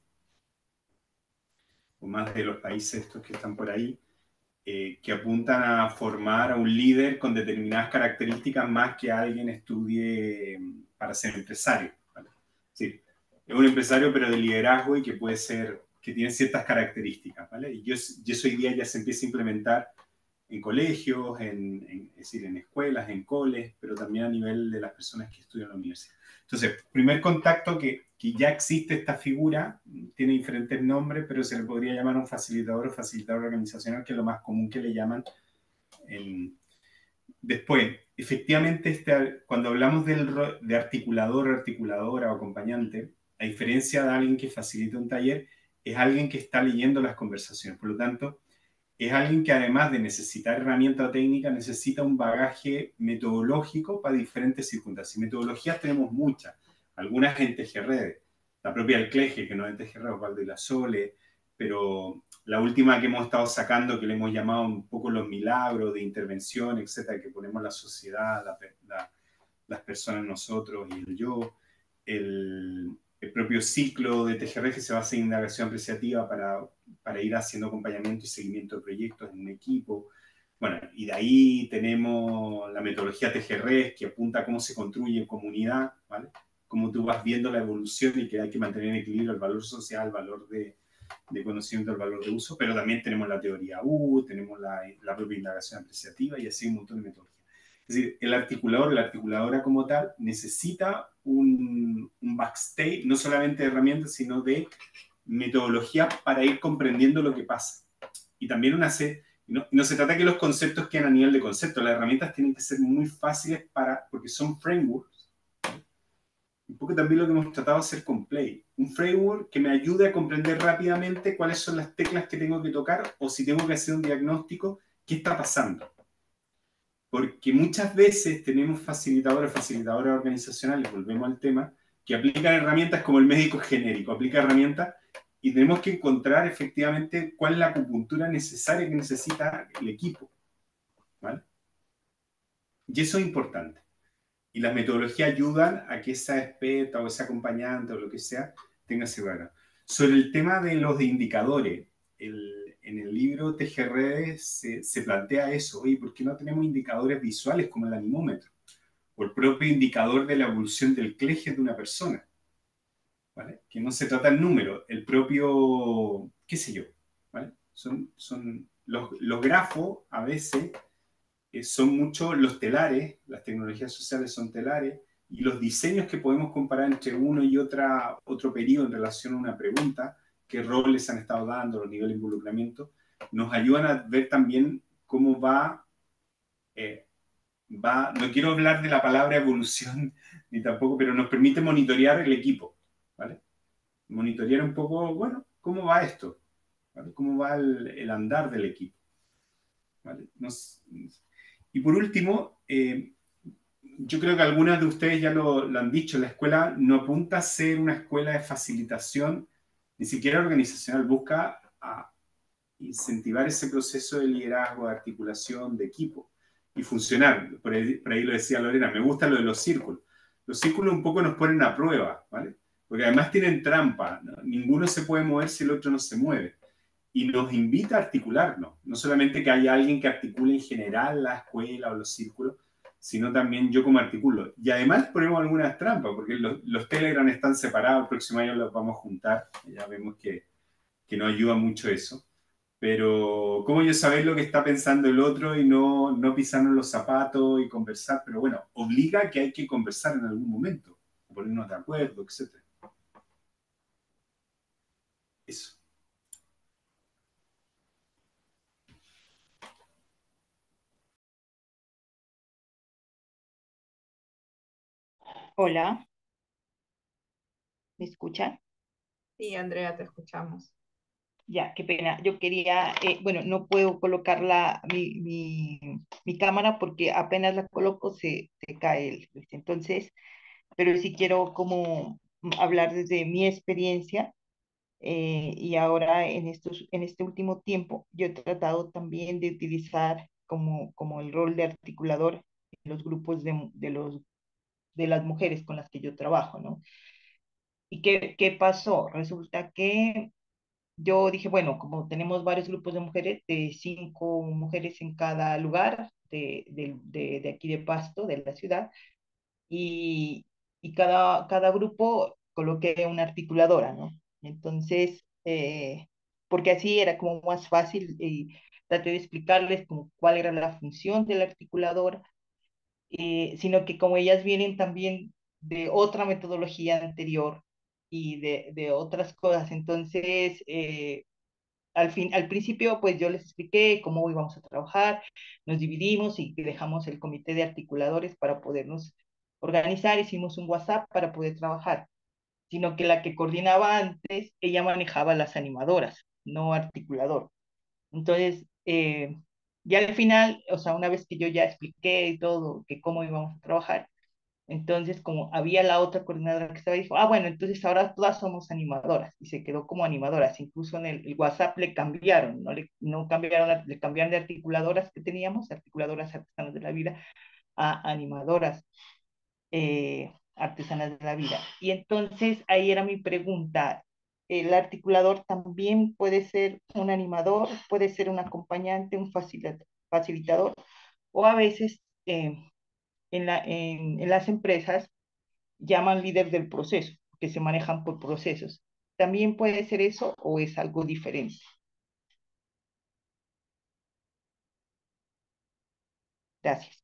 o más de los países estos que están por ahí, eh, que apuntan a formar a un líder con determinadas características más que alguien estudie para ser empresario, ¿vale? Sí, es un empresario pero de liderazgo y que puede ser, que tienen ciertas características, ¿vale? Y, yo, y eso hoy día ya se empieza a implementar en colegios, en, en, es decir, en escuelas, en coles, pero también a nivel de las personas que estudian en la universidad. Entonces, primer contacto, que, que ya existe esta figura, tiene diferentes nombres, pero se le podría llamar un facilitador o facilitador organizacional, que es lo más común que le llaman. En... Después, efectivamente, este, cuando hablamos del, de articulador, articuladora o acompañante, a diferencia de alguien que facilita un taller, es alguien que está leyendo las conversaciones. Por lo tanto, es alguien que además de necesitar herramienta técnica, necesita un bagaje metodológico para diferentes circunstancias. Y metodologías tenemos muchas, algunas en T G R, la propia El Cleje, que no es en T G R, Osvaldo y la Sole, pero la última que hemos estado sacando, que le hemos llamado un poco los milagros de intervención, etcétera, que ponemos la sociedad, la, la, las personas, nosotros y el yo, el, el propio ciclo de T G R que se basa en indagación apreciativa para, para ir haciendo acompañamiento y seguimiento de proyectos en un equipo. Bueno, y de ahí tenemos la metodología T G R que apunta a cómo se construye en comunidad, ¿vale? Cómo tú vas viendo la evolución y que hay que mantener en equilibrio el valor social, el valor de, de conocimiento, el valor de uso, pero también tenemos la teoría U, tenemos la, la propia indagación apreciativa y así un montón de metodologías. Es decir, el articulador, la articuladora como tal, necesita un, un backstage, no solamente de herramientas, sino de metodología para ir comprendiendo lo que pasa. Y también una se, no, no se trata que los conceptos queden a nivel de concepto, las herramientas tienen que ser muy fáciles para, porque son frameworks. Un poco también lo que hemos tratado de hacer con Play. Un framework que me ayude a comprender rápidamente cuáles son las teclas que tengo que tocar o si tengo que hacer un diagnóstico, qué está pasando. Porque muchas veces tenemos facilitadores, facilitadoras organizacionales, volvemos al tema, que aplican herramientas como el médico genérico, aplica herramientas y tenemos que encontrar efectivamente cuál es la acupuntura necesaria que necesita el equipo, ¿vale? Y eso es importante. Y las metodologías ayudan a que esa experta o ese acompañante o lo que sea tenga ese background. Sobre el tema de los indicadores, el, en el libro T G R se, se plantea eso. Oye, ¿por qué no tenemos indicadores visuales como el anemómetro? O el propio indicador de la evolución del cleje de una persona, ¿vale? Que no se trata el número, el propio, qué sé yo, ¿vale? Son, son los, los grafos a veces eh, son mucho los telares, las tecnologías sociales son telares, y los diseños que podemos comparar entre uno y otra, otro periodo en relación a una pregunta, qué roles han estado dando, los niveles de involucramiento, nos ayudan a ver también cómo va, eh, va, no quiero hablar de la palabra evolución, ni tampoco, pero nos permite monitorear el equipo, ¿vale? Monitorear un poco, bueno, cómo va esto, ¿vale? Cómo va el, el andar del equipo, ¿vale? Nos, y por último, eh, yo creo que algunas de ustedes ya lo, lo han dicho, la escuela no apunta a ser una escuela de facilitación, ni siquiera organizacional, busca a incentivar ese proceso de liderazgo, de articulación, de equipo y funcionar. Por ahí, por ahí lo decía Lorena, me gusta lo de los círculos. Los círculos un poco nos ponen a prueba, ¿vale? Porque además tienen trampa, ¿no? Ninguno se puede mover si el otro no se mueve. Y nos invita a articularnos, no solamente que haya alguien que articule en general la escuela o los círculos, sino también yo como articulo. Y además ponemos algunas trampas, porque los, los Telegram están separados, el próximo año los vamos a juntar, ya vemos que, que no ayuda mucho eso. Pero cómo yo saber lo que está pensando el otro y no, no pisarnos los zapatos y conversar, pero bueno, obliga a que hay que conversar en algún momento, ponernos de acuerdo, etcétera. Eso. Hola, ¿me escuchan? Sí, Andrea, te escuchamos. Ya, qué pena. Yo quería, eh, bueno, no puedo colocar la, mi, mi, mi cámara porque apenas la coloco se, se cae el, este, entonces, pero sí quiero como hablar desde mi experiencia eh, y ahora en estos, en este último tiempo yo he tratado también de utilizar como, como el rol de articulador en los grupos de, de los, de las mujeres con las que yo trabajo, ¿no? ¿Y qué, qué pasó? Resulta que yo dije, bueno, como tenemos varios grupos de mujeres, de cinco mujeres en cada lugar de, de, de, de aquí de Pasto, de la ciudad, y, y cada, cada grupo coloqué una articuladora, ¿no? Entonces, eh, porque así era como más fácil y traté de explicarles como cuál era la función del articulador, eh, sino que como ellas vienen también de otra metodología anterior y de, de otras cosas, entonces eh, al fin, al principio, pues yo les expliqué cómo íbamos a trabajar, nos dividimos y dejamos el comité de articuladores para podernos organizar, hicimos un WhatsApp para poder trabajar, sino que la que coordinaba antes, ella manejaba las animadoras, no articulador. Entonces, eh, ya al final, o sea, una vez que yo ya expliqué y todo, que cómo íbamos a trabajar, entonces, como había la otra coordinadora que estaba, dijo, ah, bueno, entonces ahora todas somos animadoras, y se quedó como animadoras. Incluso en el, el WhatsApp le cambiaron, no le no cambiaron, le cambiaron de articuladoras que teníamos, articuladoras artesanas de la vida, a animadoras eh, artesanas de la vida. Y entonces ahí era mi pregunta, ¿el articulador también puede ser un animador, puede ser un acompañante, un facilitador, o a veces eh, en, la, en, en las empresas llaman líder del proceso, que se manejan por procesos? ¿También puede ser eso o es algo diferente? Gracias.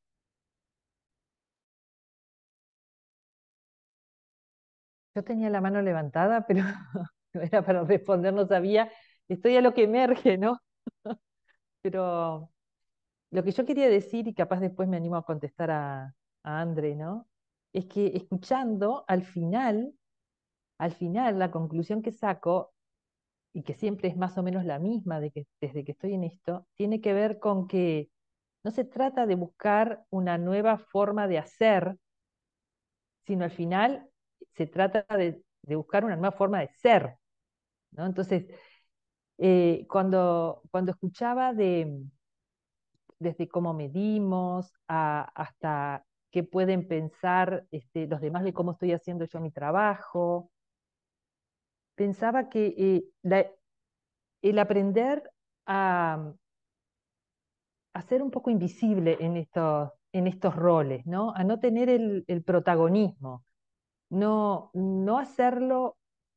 Yo tenía la mano levantada, pero no era para responder, no sabía. Estoy a lo que emerge, ¿no? Pero lo que yo quería decir, y capaz después me animo a contestar a, a André, ¿no? Es que escuchando, al final, al final, la conclusión que saco, y que siempre es más o menos la misma de que, desde que estoy en esto, tiene que ver con que no se trata de buscar una nueva forma de hacer, sino al final se trata de, de buscar una nueva forma de ser, ¿no? Entonces, eh, cuando, cuando escuchaba de, desde cómo medimos a- hasta qué pueden pensar este, los demás de cómo estoy haciendo yo mi trabajo, pensaba que eh, la- el aprender a, a ser un poco invisible en estos, en estos roles, ¿no? A no tener el, el protagonismo, no, no hacerlo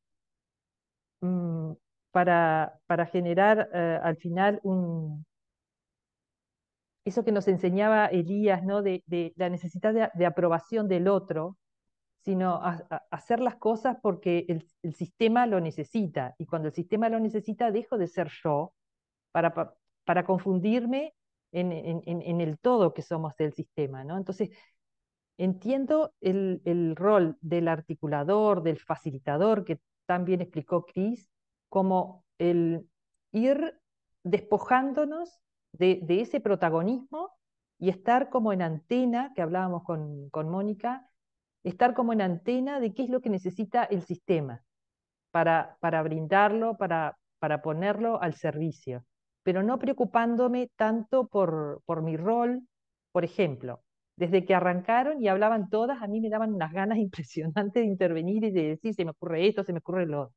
mm, para, para generar eh, al final un, eso que nos enseñaba Elías, ¿no? De, de la necesidad de, de aprobación del otro, sino a, a hacer las cosas porque el, el sistema lo necesita. Y cuando el sistema lo necesita, dejo de ser yo para, pa- para confundirme en, en- en- en el todo que somos del sistema, ¿no? Entonces, entiendo el, el rol del articulador, del facilitador, que también explicó Chris, como el ir despojándonos de, de ese protagonismo y estar como en antena, que hablábamos con, con Mónica, estar como en antena de qué es lo que necesita el sistema para, para brindarlo, para, para ponerlo al servicio, pero no preocupándome tanto por, por mi rol. Por ejemplo, desde que arrancaron y hablaban todas, a mí me daban unas ganas impresionantes de intervenir y de decir, se me ocurre esto, se me ocurre lo otro.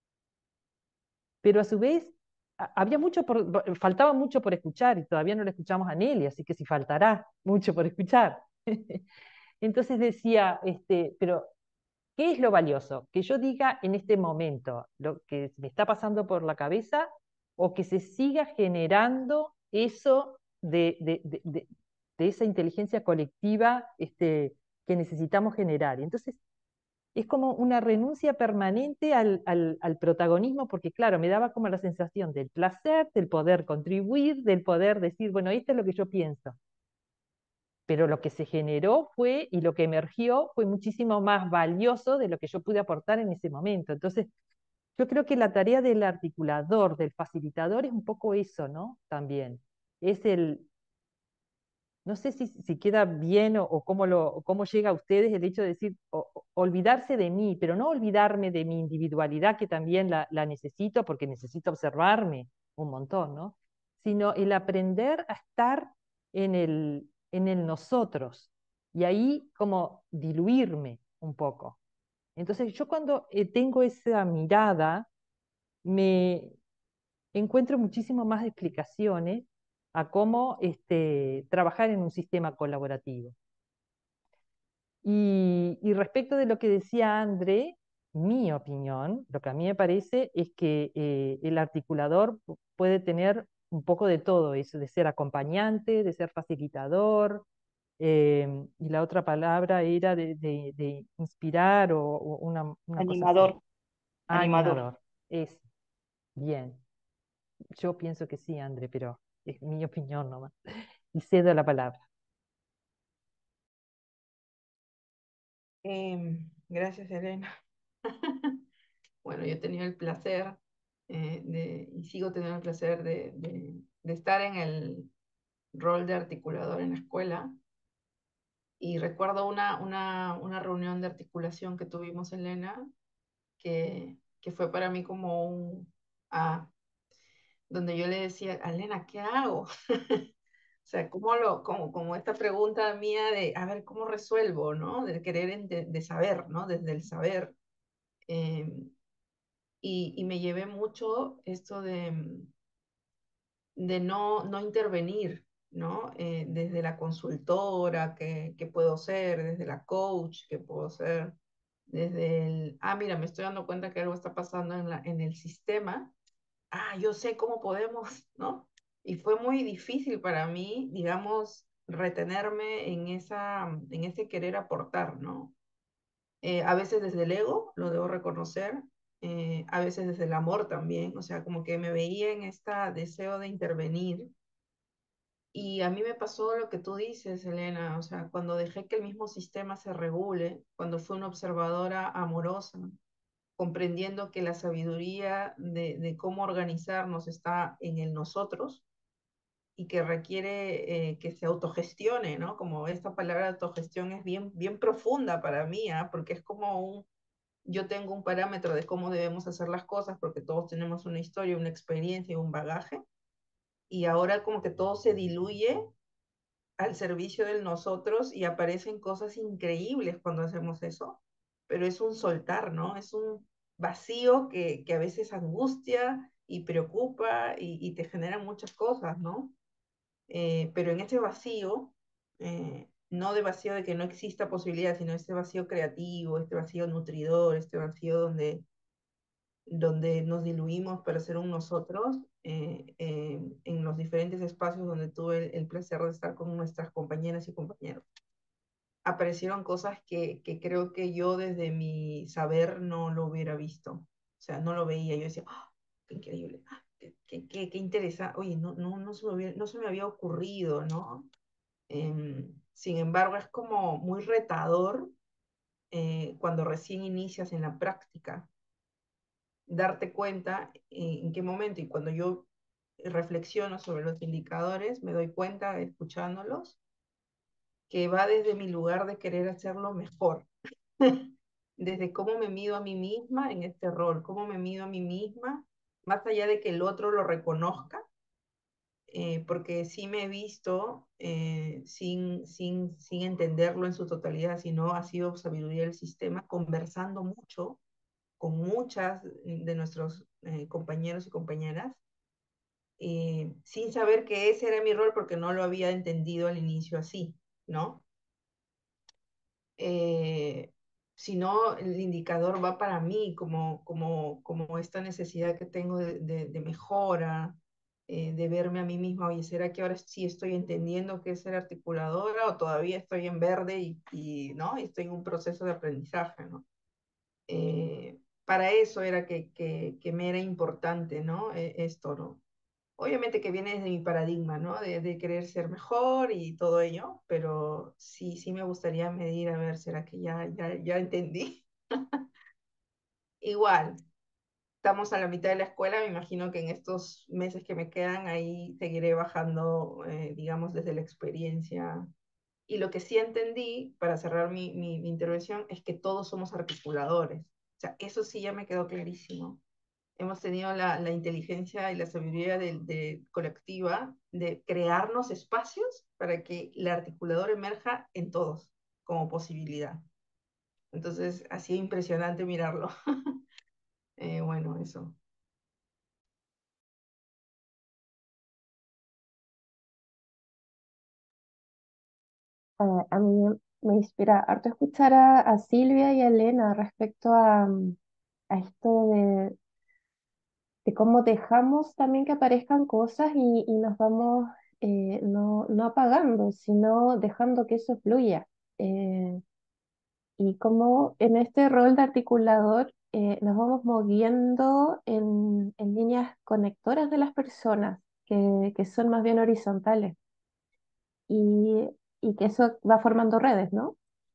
Pero a su vez, a- había mucho por, faltaba mucho por escuchar y todavía no le escuchamos a Nelly, así que sí faltará mucho por escuchar. Entonces decía, este, pero ¿qué es lo valioso? Que yo diga en este momento lo que me está pasando por la cabeza o que se siga generando eso de, de- de- de- de esa inteligencia colectiva este, que necesitamos generar. Y entonces es como una renuncia permanente al, al- al protagonismo, porque claro, me daba como la sensación del placer, del poder contribuir, del poder decir, bueno, esto es lo que yo pienso, pero lo que se generó fue, y lo que emergió fue muchísimo más valioso de lo que yo pude aportar en ese momento. Entonces, yo creo que la tarea del articulador, del facilitador, es un poco eso, ¿no? También. Es el, no sé si, si queda bien o, o cómo, lo, o cómo llega a ustedes el hecho de decir, o- o- olvidarse de mí, pero no olvidarme de mi individualidad, que también la, la necesito, porque necesito observarme un montón, ¿no? Sino el aprender a estar en el, en el nosotros, y ahí como diluirme un poco. Entonces yo cuando eh, tengo esa mirada, me encuentro muchísimo más explicaciones a cómo este, trabajar en un sistema colaborativo. Y, y respecto de lo que decía André, mi opinión, lo que a mí me parece es que eh, el articulador pu- puede tener un poco de todo eso, de ser acompañante, de ser facilitador, eh, y la otra palabra era de, de- de inspirar o, o una, una cosa así. Animador, animador. Animador, es bien. Yo pienso que sí, André, pero es mi opinión nomás. Y cedo la palabra. Em, gracias, Elena. Bueno, yo he tenido el placer eh, de, y sigo teniendo el placer de, de- de estar en el rol de articulador en la escuela. Y recuerdo una, una, una reunión de articulación que tuvimos, Elena, que, que fue para mí como un, ah, donde yo le decía, a Elena, ¿qué hago? O sea, ¿cómo lo, como, como esta pregunta mía de, a ver, ¿cómo resuelvo, no? De querer, ente- de saber, ¿no? Desde el saber. Eh, y, y me llevé mucho esto de, de no, no intervenir, ¿no? Eh, desde la consultora, que, que puedo ser, desde la coach, que puedo ser, desde el, ah, mira, me estoy dando cuenta que algo está pasando en la, en el sistema, ah, yo sé cómo podemos, ¿no? Y fue muy difícil para mí, digamos, retenerme en esa, en ese querer aportar, ¿no? Eh, a veces desde el ego, lo debo reconocer, eh, a veces desde el amor también, o sea, como que me veía en este deseo de intervenir. Y a mí me pasó lo que tú dices, Elena, o sea, cuando dejé que el mismo sistema se regule, cuando fui una observadora amorosa, comprendiendo que la sabiduría de, de cómo organizarnos está en el nosotros y que requiere eh, que se autogestione, ¿no? Como esta palabra autogestión es bien, bien profunda para mí, ¿ah? Porque es como un, yo tengo un parámetro de cómo debemos hacer las cosas, porque todos tenemos una historia, una experiencia y un bagaje, y ahora como que todo se diluye al servicio de nosotros y aparecen cosas increíbles cuando hacemos eso, pero es un soltar, ¿no? Es un vacío que, que a veces angustia y preocupa y, y te genera muchas cosas, ¿no? Eh, pero en ese vacío, eh, no de vacío de que no exista posibilidad, sino este vacío creativo, este vacío nutridor, este vacío donde donde nos diluimos para ser un nosotros, eh, eh, en los diferentes espacios donde tuve el, el placer de estar con nuestras compañeras y compañeros. Aparecieron cosas que, que creo que yo desde mi saber no lo hubiera visto. O sea, no lo veía. Yo decía, ¡ah, qué increíble! ¡Ah, qué, qué, qué, qué interesante! Oye, no, no, no, se me hubiera- no se me había ocurrido, ¿no? Em, sin embargo, es como muy retador eh, cuando recién inicias en la práctica darte cuenta en, en qué momento y cuando yo reflexiono sobre los indicadores, me doy cuenta, escuchándolos, que va desde mi lugar de querer hacerlo mejor, desde cómo me mido a mí misma en este rol, cómo me mido a mí misma, más allá de que el otro lo reconozca, eh, porque sí me he visto eh, sin, sin, sin entenderlo en su totalidad, sino ha sido sabiduría del sistema, conversando mucho con muchas de nuestros eh, compañeros y compañeras, eh, sin saber que ese era mi rol porque no lo había entendido al inicio así, ¿no? Eh, sino el indicador va para mí como, como, como esta necesidad que tengo de, de, de mejora, eh, de verme a mí misma, oye, ¿será que ahora sí estoy entendiendo qué es ser articuladora o todavía estoy en verde y, y ¿no? Y estoy en un proceso de aprendizaje, ¿no? Eh, para eso era que, que, que me era importante, ¿no? Eh, esto, ¿no? Obviamente que viene desde mi paradigma, ¿no? De, de querer ser mejor y todo ello, pero sí, sí me gustaría medir, a ver, ¿será que ya, ya, ya entendí? Igual, estamos a la mitad de la escuela, me imagino que en estos meses que me quedan ahí seguiré bajando, eh, digamos, desde la experiencia. Y lo que sí entendí, para cerrar mi, mi, mi intervención, es que todos somos articuladores. O sea, eso sí ya me quedó clarísimo. Hemos tenido la, la inteligencia y la sabiduría de, de colectiva de crearnos espacios para que el articulador emerja en todos como posibilidad. Entonces, ha sido impresionante mirarlo. Eh, bueno, eso. Eh, a mí me inspira harto escuchar a, a Silvia y a Elena respecto a, mm, a esto de, de cómo dejamos también que aparezcan cosas y, y nos vamos eh, no, no apagando, sino dejando que eso fluya. Eh, y cómo en este rol de articulador eh, nos vamos moviendo en, en líneas conectoras de las personas, que, que son más bien horizontales, y, y que eso va formando redes, ¿no?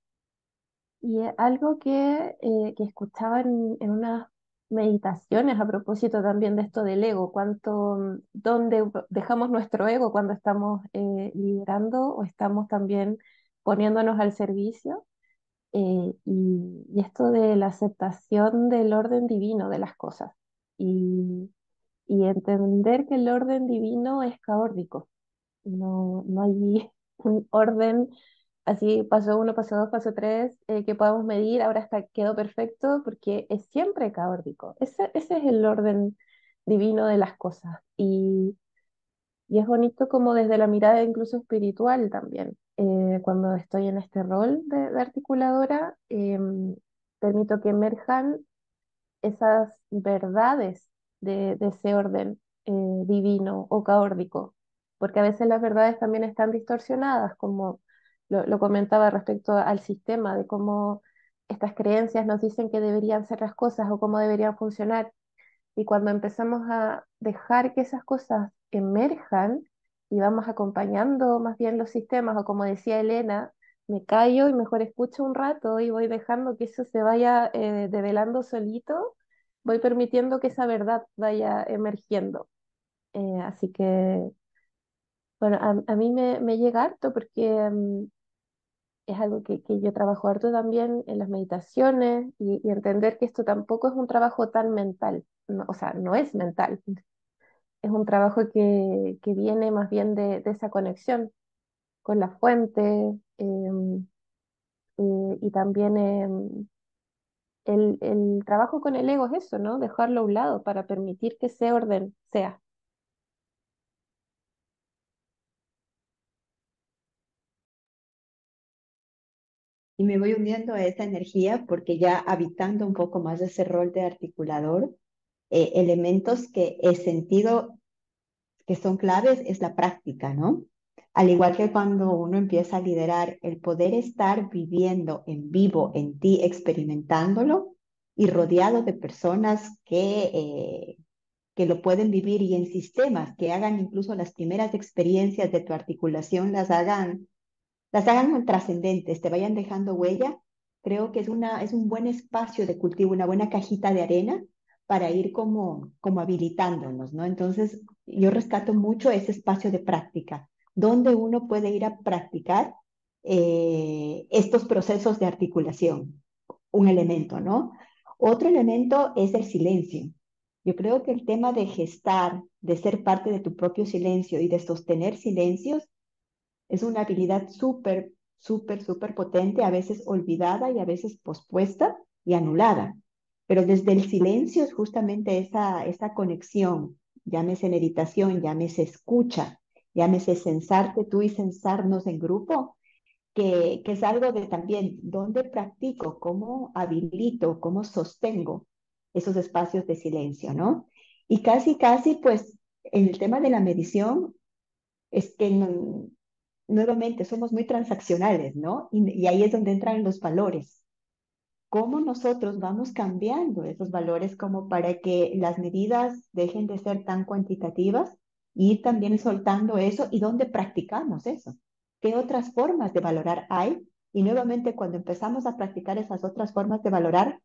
Y eh, algo que, eh, que escuchaba en, en unas meditaciones a propósito también de esto del ego, cuánto, mm, dónde dejamos nuestro ego cuando estamos eh, liderando o estamos también poniéndonos al servicio, eh, y, y esto de la aceptación del orden divino de las cosas y, y entender que el orden divino es caótico, no, no hay un orden así paso uno, paso dos, paso tres, eh, que podamos medir, ahora está, quedó perfecto, porque es siempre caótico. Ese, ese es el orden divino de las cosas. Y, y es bonito como desde la mirada incluso espiritual también. Eh, cuando estoy en este rol de, de articuladora, em, permito que emerjan esas verdades de, de ese orden eh, divino o caórdico, porque a veces las verdades también están distorsionadas, como lo, lo comentaba respecto al sistema, de cómo estas creencias nos dicen que deberían ser las cosas o cómo deberían funcionar, y cuando empezamos a dejar que esas cosas emerjan y vamos acompañando más bien los sistemas, o como decía Elena, me callo y mejor escucho un rato y voy dejando que eso se vaya eh, develando solito, voy permitiendo que esa verdad vaya emergiendo. Eh, así que, bueno, a, a mí me, me llega harto porque mm, es algo que, que yo trabajo harto también en las meditaciones, y, y entender que esto tampoco es un trabajo tan mental, no, o sea, no es mental, es un trabajo que, que viene más bien de, de esa conexión con la fuente, em, eh, y también em, el, el trabajo con el ego es eso, ¿no? Dejarlo a un lado para permitir que ese orden sea. Y me voy uniendo a esa energía porque ya habitando un poco más ese rol de articulador, eh, elementos que he sentido que son claves es la práctica, ¿no? Al igual que cuando uno empieza a liderar, el poder estar viviendo en vivo en ti, experimentándolo y rodeado de personas que, eh, que lo pueden vivir, y en sistemas que hagan incluso las primeras experiencias de tu articulación, las hagan las hagan trascendentes, te vayan dejando huella. Creo que es, una, es un buen espacio de cultivo, una buena cajita de arena para ir como, como habilitándonos, ¿no? Entonces, yo rescato mucho ese espacio de práctica, donde uno puede ir a practicar eh, estos procesos de articulación, un elemento, ¿no? Otro elemento es el silencio. Yo creo que el tema de gestar, de ser parte de tu propio silencio y de sostener silencios, es una habilidad súper, súper, súper potente, a veces olvidada y a veces pospuesta y anulada. Pero desde el silencio es justamente esa, esa conexión, llámese meditación, llámese escucha, llámese sensarte tú y sensarnos en grupo, que, que es algo de también dónde practico, cómo habilito, cómo sostengo esos espacios de silencio, ¿no? Y casi, casi, pues, en el tema de la medición, es que no, nuevamente somos muy transaccionales, ¿no? Y, y ahí es donde entran los valores. ¿Cómo nosotros vamos cambiando esos valores como para que las medidas dejen de ser tan cuantitativas, y también soltando eso, y dónde practicamos eso? ¿Qué otras formas de valorar hay? Y nuevamente cuando empezamos a practicar esas otras formas de valorar,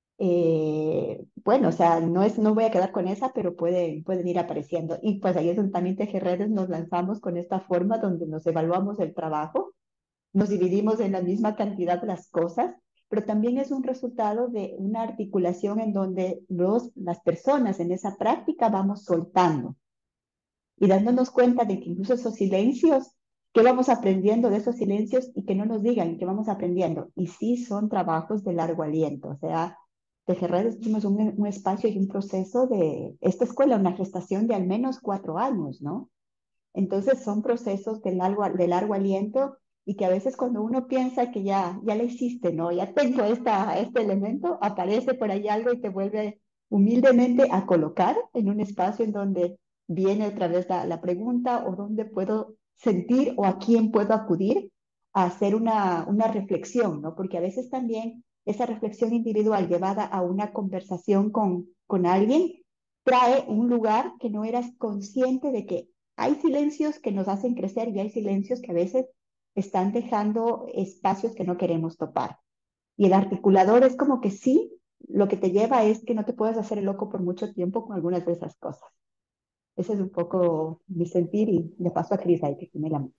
eh, bueno, o sea, no es, no voy a quedar con esa, pero pueden, pueden ir apareciendo. Y pues ahí es donde también Tejerredes nos lanzamos con esta forma donde nos evaluamos el trabajo, nos dividimos en la misma cantidad las cosas, pero también es un resultado de una articulación en donde los, las personas en esa práctica vamos soltando y dándonos cuenta de que incluso esos silencios, que vamos aprendiendo de esos silencios, y que no nos digan que vamos aprendiendo. Y sí son trabajos de largo aliento, o sea, Tejerredes tuvimos un, un espacio y un proceso de esta escuela, una gestación de al menos cuatro años, ¿no? Entonces son procesos de largo, de largo aliento, y que a veces cuando uno piensa que ya, ya lo hiciste, ¿no? Ya tengo esta, este elemento, aparece por ahí algo y te vuelve humildemente a colocar en un espacio en donde viene otra vez la, la pregunta o dónde puedo sentir o a quién puedo acudir a hacer una, una reflexión, ¿no? Porque a veces también esa reflexión individual llevada a una conversación con, con alguien trae un lugar que no eras consciente de que hay silencios que nos hacen crecer y hay silencios que a veces están dejando espacios que no queremos topar. Y el articulador es como que sí, lo que te lleva es que no te puedes hacer el loco por mucho tiempo con algunas de esas cosas. Ese es un poco mi sentir y le paso a Cris ahí que tiene la mano.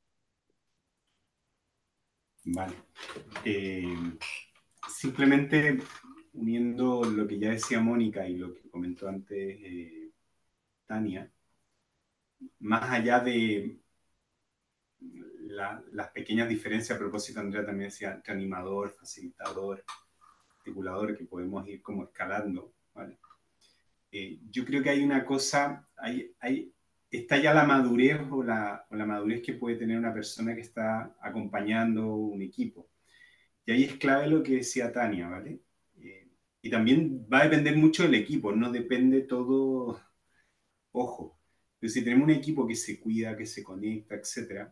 Vale. Eh, simplemente uniendo lo que ya decía Mónica y lo que comentó antes eh, Tania, más allá de la, las pequeñas diferencias, a propósito Andrea también decía, entre animador, facilitador, articulador, que podemos ir como escalando, ¿vale? Eh, yo creo que hay una cosa, hay, hay, está ya la madurez o la, o la madurez que puede tener una persona que está acompañando un equipo. Y ahí es clave lo que decía Tania, ¿vale? Eh, y también va a depender mucho del equipo, no depende todo, ojo. Pero si tenemos un equipo que se cuida, que se conecta, etcétera,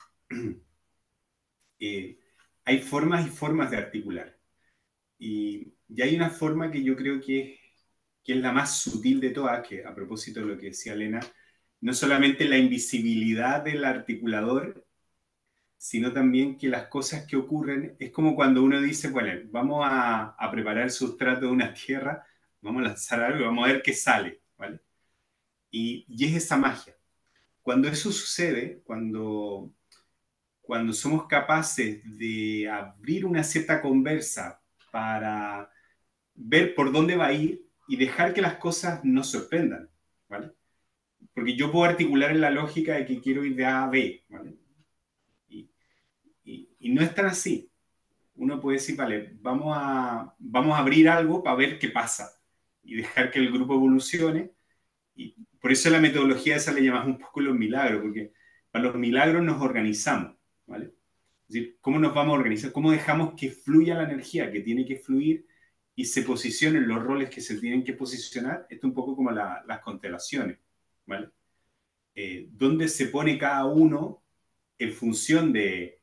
eh, hay formas y formas de articular. Y, y hay una forma que yo creo que es, que es la más sutil de todas, que a propósito de lo que decía Elena, no solamente la invisibilidad del articulador, sino también que las cosas que ocurren, es como cuando uno dice, bueno, vamos a, a preparar el sustrato de una tierra, vamos a lanzar algo y vamos a ver qué sale, ¿vale? Y, y es esa magia. Cuando eso sucede, cuando, cuando somos capaces de abrir una cierta conversa para ver por dónde va a ir y dejar que las cosas nos sorprendan, ¿vale? Porque yo puedo articular en la lógica de que quiero ir de A a B, ¿vale? Y, y, y no es tan así. Uno puede decir, vale, vamos a, vamos a abrir algo para ver qué pasa y dejar que el grupo evolucione. Y por eso la metodología esa le llamamos un poco los milagros, porque para los milagros nos organizamos, ¿vale? Es decir, ¿cómo nos vamos a organizar? ¿Cómo dejamos que fluya la energía que tiene que fluir y se posicionen los roles que se tienen que posicionar? Esto es un poco como la, las constelaciones, ¿vale? Eh, ¿Dónde se pone cada uno en función de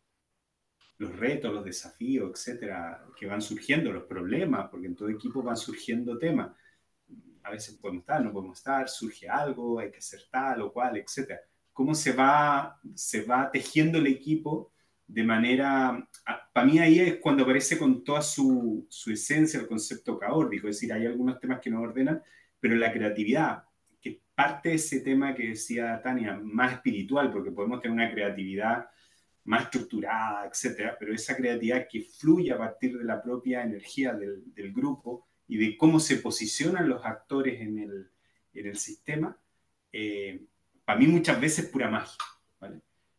los retos, los desafíos, etcétera, que van surgiendo, los problemas, porque en todo equipo van surgiendo temas. A veces podemos estar, no podemos estar, surge algo, hay que hacer tal o cual, etcétera. ¿Cómo se va, se va tejiendo el equipo de manera... Para mí ahí es cuando aparece con toda su, su esencia el concepto caórdico, es decir, hay algunos temas que nos ordenan, pero la creatividad, que es parte de ese tema que decía Tania, más espiritual, porque podemos tener una creatividad más estructurada, etcétera, pero esa creatividad que fluye a partir de la propia energía del, del grupo y de cómo se posicionan los actores en el, en el sistema, eh, para mí muchas veces es pura magia, ¿vale?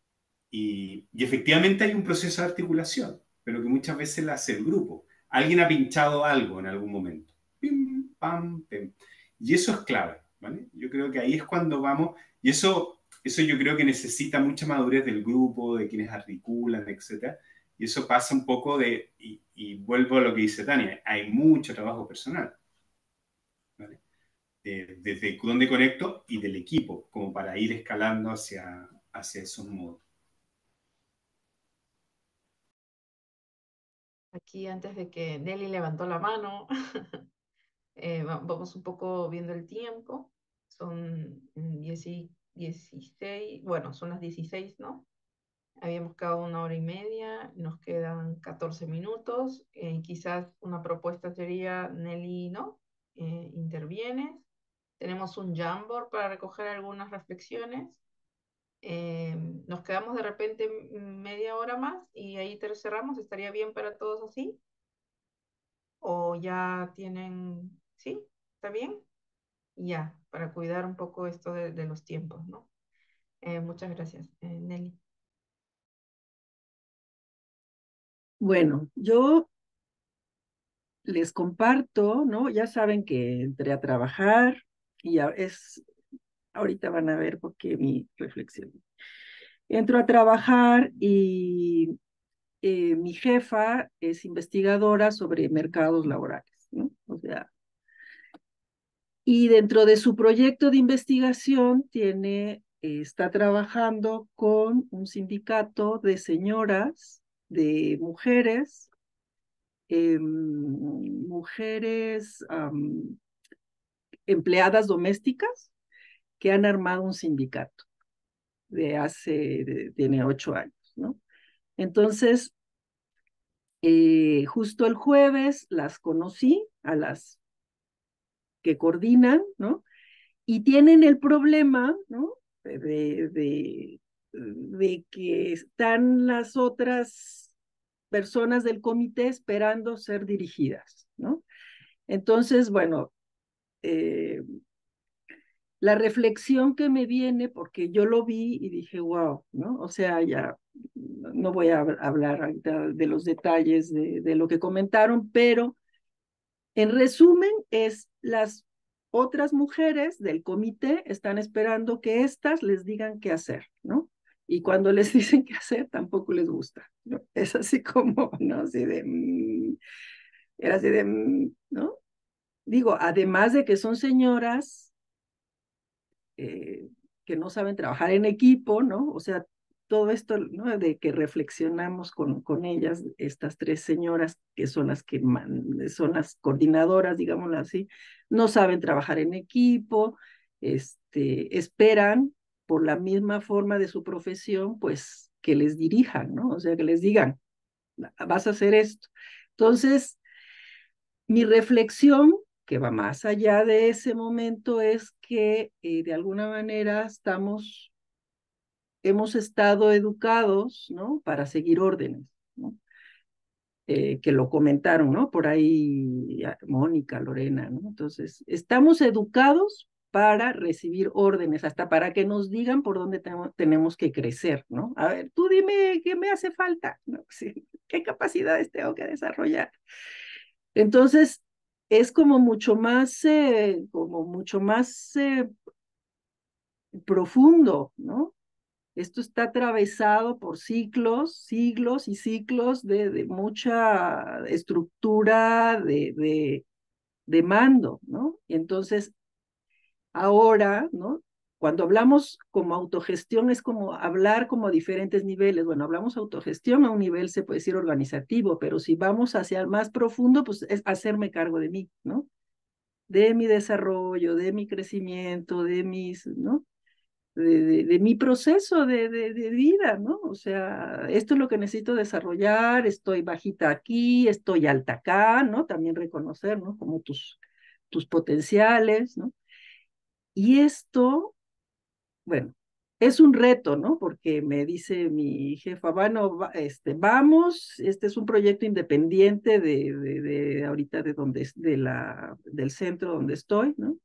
Y, y efectivamente hay un proceso de articulación, pero que muchas veces la hace el grupo. Alguien ha pinchado algo en algún momento. Pim, pam, pim. Y eso es clave, ¿vale? Yo creo que ahí es cuando vamos, y eso, eso yo creo que necesita mucha madurez del grupo, de quienes articulan, etcétera. Y eso pasa un poco de, y, y vuelvo a lo que dice Tania, hay mucho trabajo personal, ¿vale? De, desde dónde conecto y del equipo, como para ir escalando hacia, hacia esos modos. Aquí antes de que Nelly levantó la mano, eh, va- vamos un poco viendo el tiempo. Son mm, diez y- dieciséis, bueno, son las dieciséis, ¿no? Habíamos quedado una hora y media, nos quedan catorce minutos. Eh, quizás una propuesta sería, Nelly, ¿no? Eh, intervienes. Tenemos un Jamboard para recoger algunas reflexiones. Eh, nos quedamos de repente m- media hora más y ahí te cerramos. ¿Estaría bien para todos así? ¿O ya tienen, sí? ¿Está bien? Ya, para cuidar un poco esto de, de los tiempos, ¿no? Eh, muchas gracias, eh, Nelly. Bueno, yo les comparto, ¿no? Ya saben que entré a trabajar y ya es, ahorita van a ver por qué mi reflexión. Entro a trabajar y eh, mi jefa es investigadora sobre mercados laborales, ¿no? O sea, y dentro de su proyecto de investigación tiene, eh, está trabajando con un sindicato de señoras, de mujeres, eh, mujeres um, empleadas domésticas que han armado un sindicato de hace, de, tiene ocho años, ¿no? Entonces, eh, justo el jueves las conocí a las que coordinan, ¿no? Y tienen el problema, ¿no? De, de, de que están las otras personas del comité esperando ser dirigidas, ¿no? Entonces, bueno, eh, la reflexión que me viene, porque yo lo vi y dije, wow, ¿no? O sea, ya no voy a hablar de los detalles de, de lo que comentaron, pero en resumen es las otras mujeres del comité están esperando que éstas les digan qué hacer, ¿no? Y cuando les dicen qué hacer, tampoco les gusta, ¿no? Es así como, ¿no? Así de, mm, era así de, mm, ¿no? Digo, además de que son señoras eh, que no saben trabajar en equipo, ¿no? O sea, todo esto, ¿no? De que reflexionamos con, con ellas, estas tres señoras que son las que man, son las coordinadoras, digámoslo así, no saben trabajar en equipo, este, esperan por la misma forma de su profesión, pues que les dirijan, ¿no? O sea, que les digan, vas a hacer esto. Entonces, mi reflexión, que va más allá de ese momento, es que eh, de alguna manera estamos, hemos estado educados, ¿no? Para seguir órdenes, ¿no? Eh, que lo comentaron, ¿no? Por ahí Mónica, Lorena, ¿no? Entonces, estamos educados para recibir órdenes, hasta para que nos digan por dónde tenemos, tenemos que crecer, ¿no? A ver, tú dime qué me hace falta, ¿no? Sí, qué capacidades tengo que desarrollar. Entonces, es como mucho más, eh, como mucho más eh, profundo, ¿no? Esto está atravesado por ciclos, siglos y ciclos de, de mucha estructura de, de, de mando, ¿no? Y entonces, ahora, ¿no? Cuando hablamos como autogestión es como hablar como a diferentes niveles. Bueno, hablamos autogestión a un nivel, se puede decir organizativo, pero si vamos hacia el más profundo, pues es hacerme cargo de mí, ¿no? De mi desarrollo, de mi crecimiento, de mis, ¿no? De, de, de mi proceso de, de, de vida, ¿no? O sea, esto es lo que necesito desarrollar, estoy bajita aquí, estoy alta acá, ¿no? También reconocer, ¿no? Como tus, tus potenciales, ¿no? Y esto, bueno, es un reto, ¿no? Porque me dice mi jefa, bueno, va, este, vamos, este es un proyecto independiente de, de, de ahorita de donde, de la, del centro donde estoy, ¿no?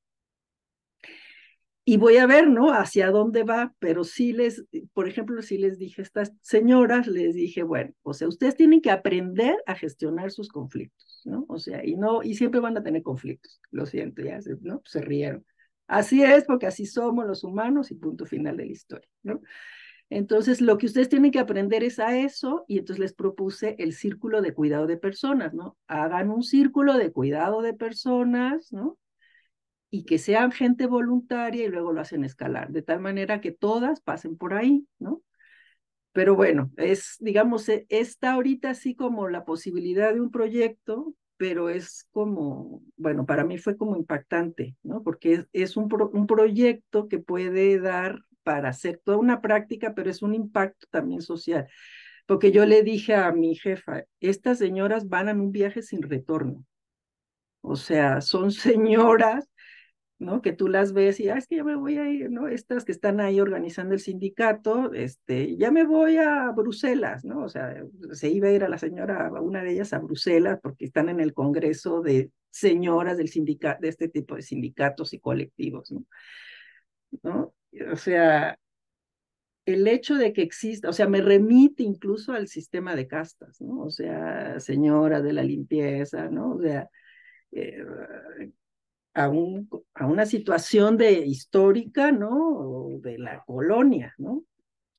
Y voy a ver, ¿no? Hacia dónde va, pero sí les, por ejemplo, sí les dije a estas señoras, les dije, bueno, o sea, ustedes tienen que aprender a gestionar sus conflictos, ¿no? O sea, y no, y siempre van a tener conflictos, lo siento, ya, se, ¿no? Se rieron. Así es, porque así somos los humanos y punto final de la historia, ¿no? Entonces, lo que ustedes tienen que aprender es a eso, y entonces les propuse el círculo de cuidado de personas, ¿no? Hagan un círculo de cuidado de personas, ¿no? Y que sean gente voluntaria y luego lo hacen escalar, de tal manera que todas pasen por ahí, ¿no? Pero bueno, es, digamos, está ahorita así como la posibilidad de un proyecto, pero es como, bueno, para mí fue como impactante, ¿no? Porque es, es un, pro, un proyecto que puede dar para hacer toda una práctica, pero es un impacto también social. Porque yo le dije a mi jefa, estas señoras van en un viaje sin retorno. O sea, son señoras, ¿no? Que tú las ves y, ah, es que ya me voy a ir, ¿no? Estas que están ahí organizando el sindicato, este, ya me voy a Bruselas, ¿no? O sea, se iba a ir a la señora, a una de ellas a Bruselas, porque están en el congreso de señoras del sindicato, de este tipo de sindicatos y colectivos, ¿no? ¿No? O sea, el hecho de que exista, o sea, me remite incluso al sistema de castas, ¿no? O sea, señora de la limpieza, ¿no? O sea, eh, a, un, a una situación de histórica, ¿no? De la colonia, ¿no?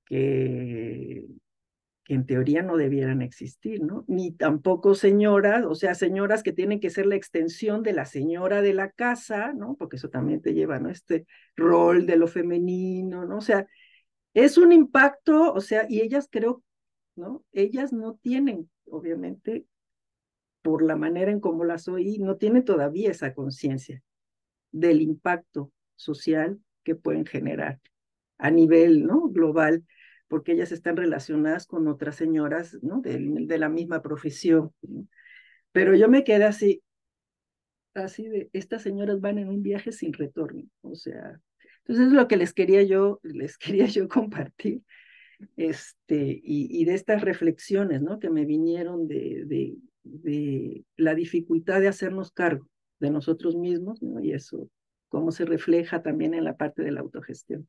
que, que en teoría no debieran existir, ¿no? Ni tampoco señoras, o sea, señoras que tienen que ser la extensión de la señora de la casa, ¿no? Porque eso también te lleva, ¿no? Este rol de lo femenino, ¿no? O sea, es un impacto, o sea, y ellas creo, ¿no? Ellas no tienen, obviamente, por la manera en cómo las oí, no tienen todavía esa conciencia del impacto social que pueden generar a nivel, ¿no? global, porque ellas están relacionadas con otras señoras, ¿no? de, de la misma profesión, ¿no? Pero yo me quedé así, así de, estas señoras van en un viaje sin retorno, o sea, entonces es lo que les quería yo, les quería yo compartir, este, y, y de estas reflexiones, ¿no? que me vinieron de, de, de la dificultad de hacernos cargo de nosotros mismos, ¿no? y eso, cómo se refleja también en la parte de la autogestión.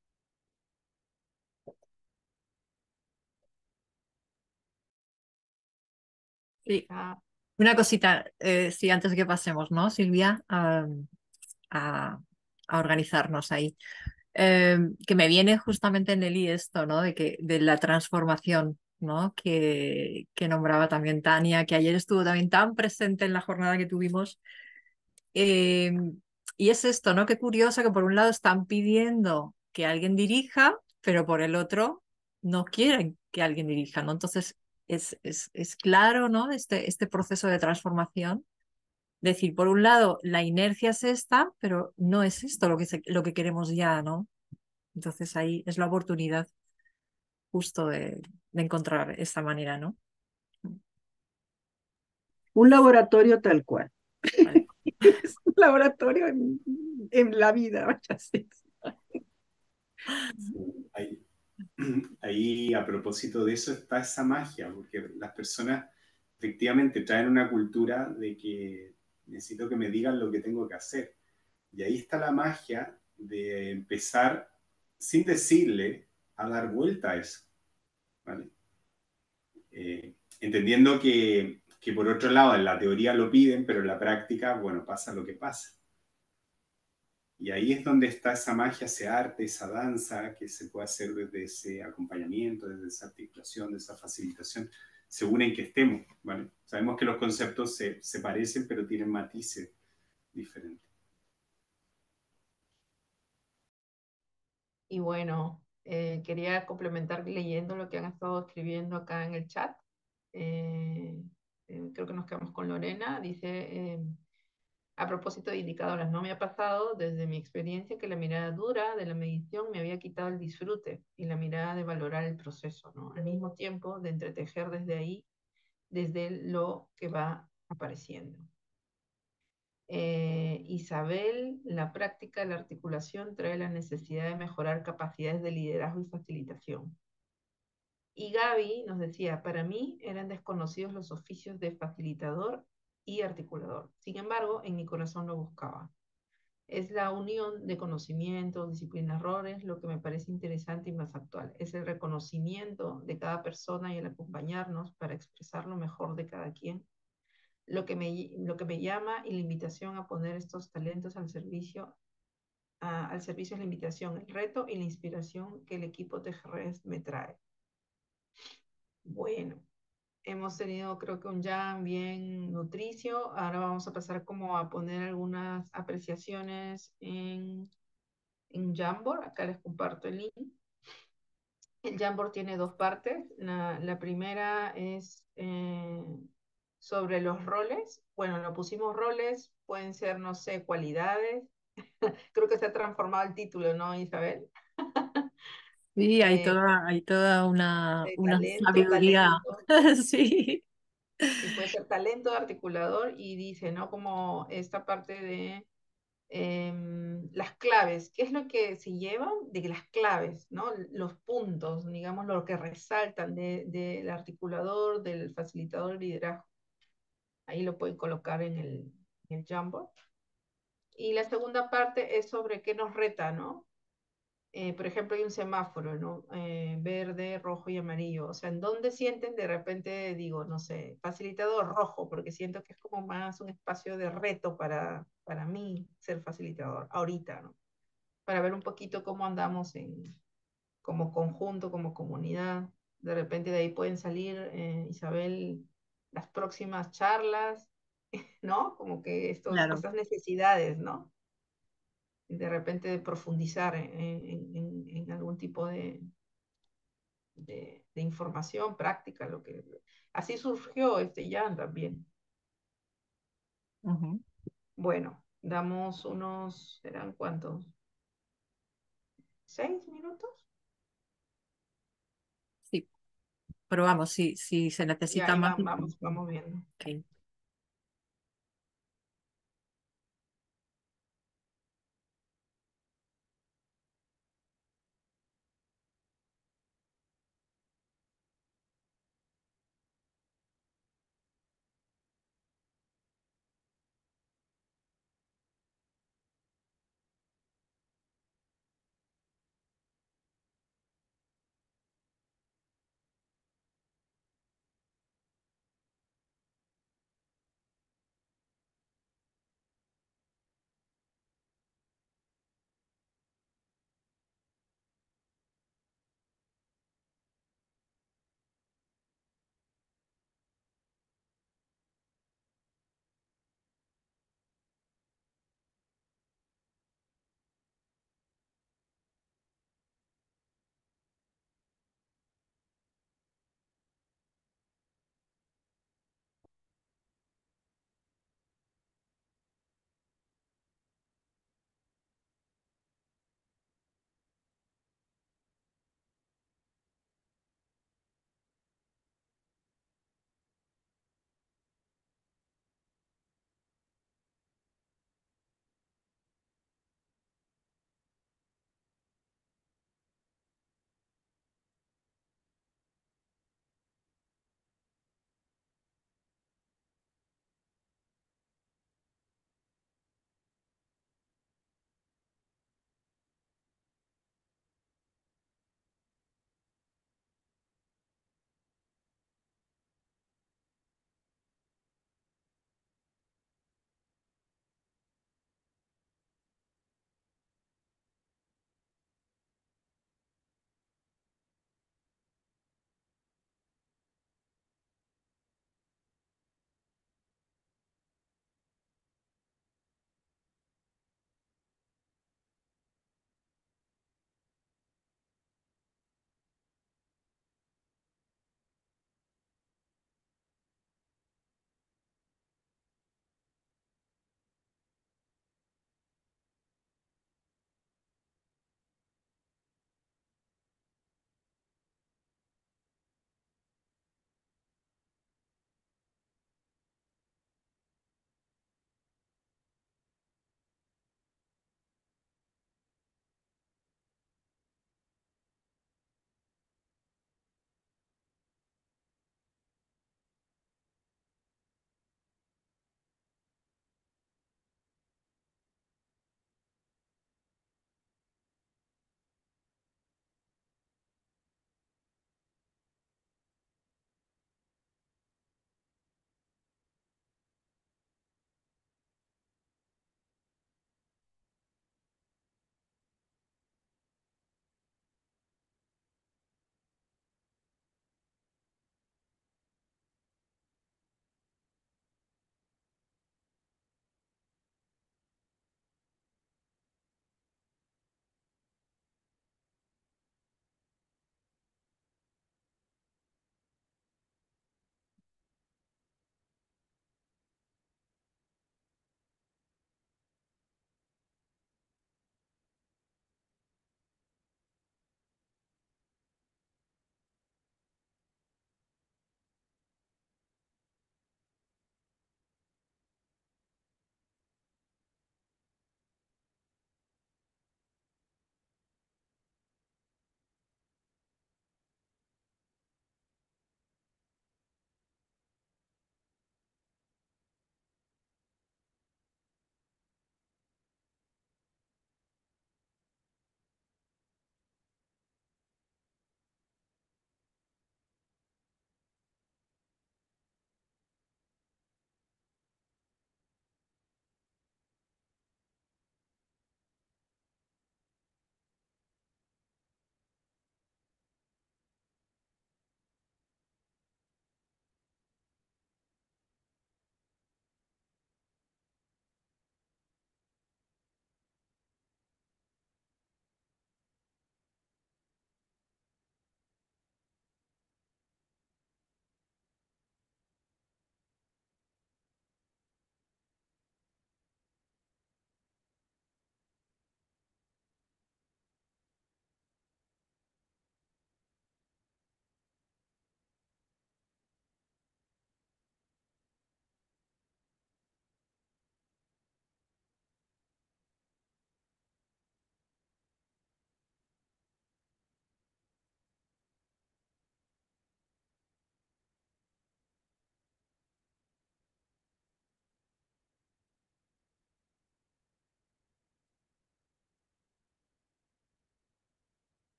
Sí, Ah, una cosita, eh, sí, antes de que pasemos, ¿no, Silvia? A, a- a organizarnos ahí. Eh, que me viene justamente en el I esto, ¿no? De que, de la transformación, ¿no? Que, que nombraba también Tania, que ayer estuvo también tan presente en la jornada que tuvimos. Eh, y es esto, ¿no? Qué curioso que por un lado están pidiendo que alguien dirija, pero por el otro no quieren que alguien dirija, ¿no? Entonces es, es, es claro, ¿no? Este, este proceso de transformación. Decir, por un lado, la inercia es esta, pero no es esto lo que, se- lo que queremos ya, ¿no? Entonces ahí es la oportunidad justo de, de encontrar esta manera, ¿no? Un laboratorio tal cual. Vale. Es un laboratorio en, en la vida, vaya sí. Ahí, ahí, a propósito de eso, está esa magia, porque las personas efectivamente traen una cultura de que necesito que me digan lo que tengo que hacer. Y ahí está la magia de empezar, sin decirle, a dar vuelta a eso, ¿vale? Eh, entendiendo que, que, por otro lado, en la teoría lo piden, pero en la práctica, bueno, pasa lo que pasa. Y ahí es donde está esa magia, ese arte, esa danza que se puede hacer desde ese acompañamiento, desde esa articulación, de esa facilitación, según en que estemos, ¿vale? Sabemos que los conceptos se, se parecen, pero tienen matices diferentes. y bueno, eh, quería complementar leyendo lo que han estado escribiendo acá en el chat. Eh, eh, creo que nos quedamos con Lorena. Dice, eh, a propósito de indicadores, no me ha pasado desde mi experiencia que la mirada dura de la medición me había quitado el disfrute y la mirada de valorar el proceso, ¿no? Al mismo tiempo de entretejer desde ahí, desde lo que va apareciendo. Eh, Isabel, la práctica de la articulación trae la necesidad de mejorar capacidades de liderazgo y facilitación. Y Gaby nos decía, para mí eran desconocidos los oficios de facilitador y articulador. Sin embargo, en mi corazón lo buscaba. Es la unión de conocimiento, disciplina, errores, lo que me parece interesante y más actual. Es el reconocimiento de cada persona y el acompañarnos para expresar lo mejor de cada quien. Lo que me, lo que me llama y la invitación a poner estos talentos al servicio, a, al servicio es la invitación, el reto y la inspiración que el equipo T G R E S me trae. Bueno, hemos tenido creo que un jam bien nutricio. Ahora vamos a pasar como a poner algunas apreciaciones en, en Jamboard. Acá les comparto el link. El Jamboard tiene dos partes. La, la primera es eh, sobre los roles. Bueno, lo pusimos roles, pueden ser, no sé, cualidades. Creo que se ha transformado el título, ¿no, Isabel? Sí, hay Eh, toda, hay toda una, de una talento, sabiduría. talento. Sí. Sí, puede ser talento de articulador y dice, ¿no? Como esta parte de em, las claves, ¿qué es lo que se llevan de las claves, ¿no? Los puntos, digamos, lo que resaltan de- del articulador, del facilitador de liderazgo. Ahí lo pueden colocar en el, en el Jamboard. Y la segunda parte es sobre qué nos reta, ¿no? Eh, por ejemplo, hay un semáforo, ¿no? Eh, verde, rojo y amarillo. O sea, ¿en dónde sienten de repente, digo, no sé, facilitador rojo? Porque siento que es como más un espacio de reto para, para mí ser facilitador, ahorita, ¿no? Para ver un poquito cómo andamos en, como conjunto, como comunidad. De repente de ahí pueden salir, eh, Isabel, las próximas charlas, ¿no? Como que estos, Claro. estas necesidades, ¿no? De repente de profundizar en, en- en- en algún tipo de, de- de información práctica, lo que así surgió este Jan también. Ujú. Bueno, damos unos, ¿serán cuántos? ¿Seis minutos? Sí, pero vamos, si, si se Ya, necesita ahí más. va- vamos, vamos viendo. Ok.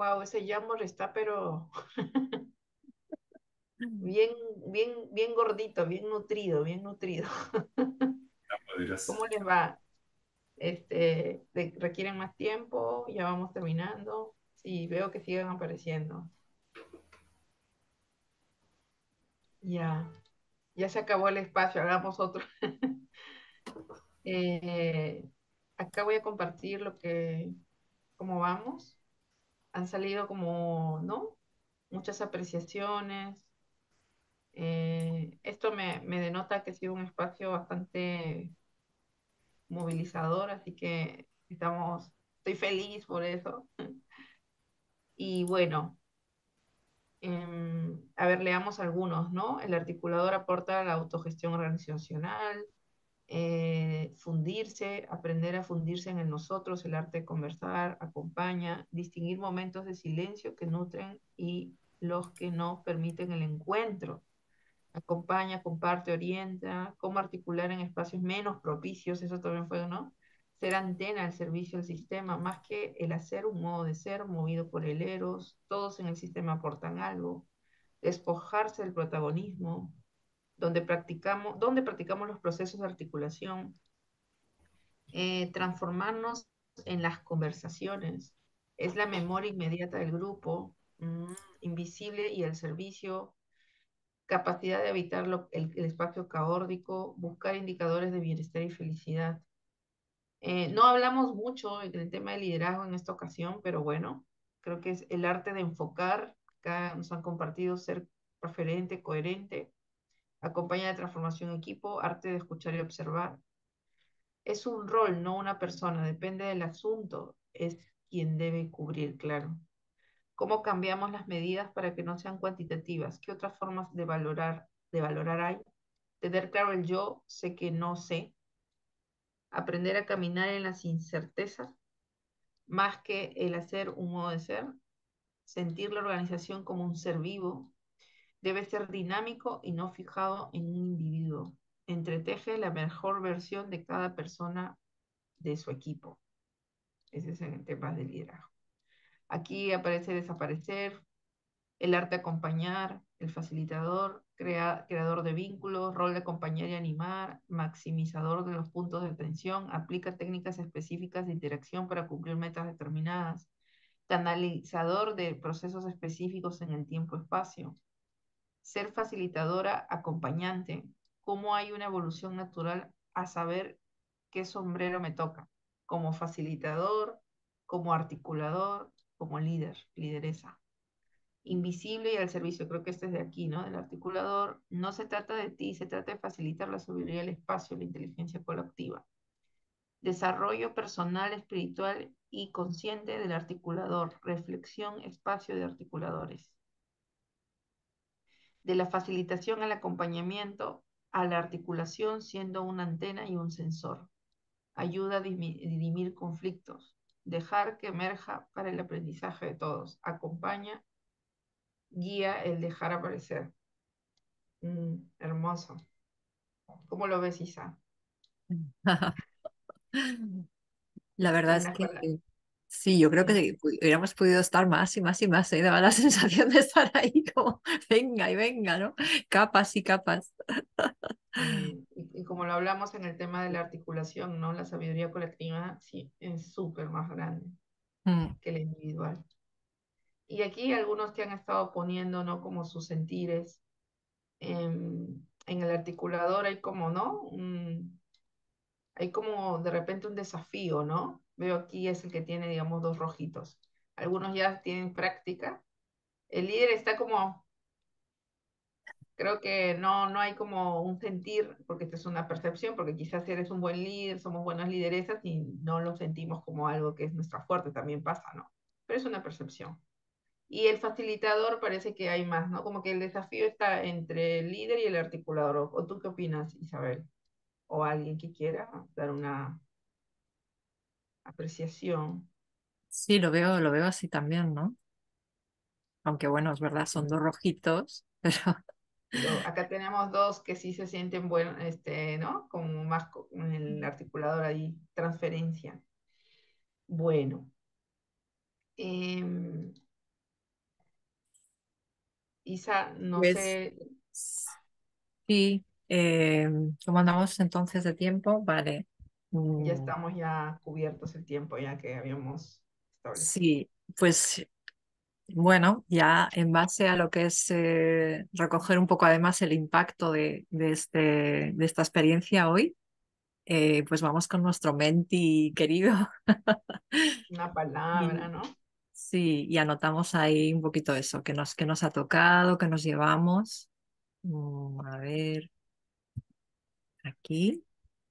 Wow, ese Jamor está, pero bien, bien, bien gordito, bien nutrido, bien nutrido. Poderoso. ¿Cómo les va? Este, ¿de- ¿requieren más tiempo? Ya vamos terminando. Sí, veo que siguen apareciendo. Ya, ya se acabó el espacio, hagamos otro. Eh, acá voy a compartir lo que, cómo vamos. Han salido como, ¿no? Muchas apreciaciones. Eh, esto me, me denota que ha sido un espacio bastante movilizador, así que estamos, estoy feliz por eso. Y bueno, em, a ver, leamos algunos, ¿no? El articulador aporta la autogestión organizacional, eh, fundirse, aprender a fundirse en el nosotros, el arte de conversar, acompaña, distinguir momentos de silencio que nutren y los que no permiten el encuentro. Acompaña, comparte, orienta, cómo articular en espacios menos propicios, eso también fue, ¿no? Ser antena al servicio del sistema, más que el hacer un modo de ser movido por el eros, todos en el sistema aportan algo, despojarse del protagonismo, donde practicamos, donde practicamos los procesos de articulación, eh, transformarnos en las conversaciones, es la memoria inmediata del grupo, mm, invisible y el servicio, capacidad de evitar lo- el, el espacio caórdico, buscar indicadores de bienestar y felicidad. Eh, no hablamos mucho en el tema de liderazgo en esta ocasión, pero bueno, creo que es el arte de enfocar. Acá nos han compartido ser referente, coherente, acompaña de transformación equipo, arte de escuchar y observar. Es un rol, no una persona, depende del asunto, es quien debe cubrir, claro. ¿Cómo cambiamos las medidas para que no sean cuantitativas? ¿Qué otras formas de valorar, de valorar hay? Tener claro el yo, sé que no sé. Aprender a caminar en las incertezas, más que el hacer un modo de ser. Sentir la organización como un ser vivo. Debe ser dinámico y no fijado en un individuo. Entreteje la mejor versión de cada persona de su equipo. Ese es el tema del liderazgo. Aquí aparece desaparecer, el arte de acompañar, el facilitador, crea- creador de vínculos, rol de acompañar y animar, maximizador de los puntos de atención, aplica técnicas específicas de interacción para cumplir metas determinadas, canalizador de procesos específicos en el tiempo-espacio, ser facilitadora, acompañante, cómo hay una evolución natural a saber qué sombrero me toca, como facilitador, como articulador, como líder, lideresa. Invisible y al servicio, creo que este es de aquí, ¿no? Del articulador. No se trata de ti, se trata de facilitar la sabiduría del espacio, la inteligencia colectiva. Desarrollo personal, espiritual y consciente del articulador. Reflexión, espacio de articuladores. De la facilitación al acompañamiento, a la articulación siendo una antena y un sensor. Ayuda a dirimir conflictos. Dejar que emerja para el aprendizaje de todos. Acompaña, guía el dejar aparecer. Mm, hermoso. ¿Cómo lo ves, Isa? La verdad es Unas que palabras. sí, yo creo Sí. que pu- hubiéramos podido estar más y más y más. ¿Eh? Daba la sensación de estar ahí como, venga y venga, ¿no? Capas y capas. Sí, y, y como lo hablamos en el tema de la articulación, ¿no? La sabiduría colectiva, sí, es súper más grande Mm. que la individual. Y aquí algunos que han estado poniendo, ¿no? Como sus sentires. En, en el articulador hay como, ¿no? Un- hay como de repente un desafío, ¿no? Veo aquí es el que tiene, digamos, dos rojitos. Algunos ya tienen práctica. El líder está como, creo que no, no hay como un sentir, porque esta es una percepción, porque quizás eres un buen líder, somos buenas lideresas y no lo sentimos como algo que es nuestra fuerte, también pasa, ¿no? Pero es una percepción. Y el facilitador parece que hay más, ¿no? Como que el desafío está entre el líder y el articulador. ¿O, o tú qué opinas, Isabel? O alguien que quiera dar una apreciación. Sí, lo veo, lo veo así también, ¿no? Aunque bueno, es verdad, son Sí. dos rojitos, pero Pero acá tenemos dos que sí se sienten buenos, este, ¿no? Como más con el articulador ahí, transferencia. Bueno, em, Isa, no Pues sé, sí, eh, ¿cómo andamos entonces de tiempo? Vale. ya Mm, estamos ya cubiertos el tiempo ya que habíamos establecido. sí, pues bueno, ya en base a lo que es eh, recoger un poco además el impacto de, de este, de esta experiencia hoy, eh, pues vamos con nuestro menti querido. Una palabra, Y, ¿no? sí, y anotamos ahí un poquito eso, que nos, que nos ha tocado, que nos llevamos. Mm, a ver, aquí.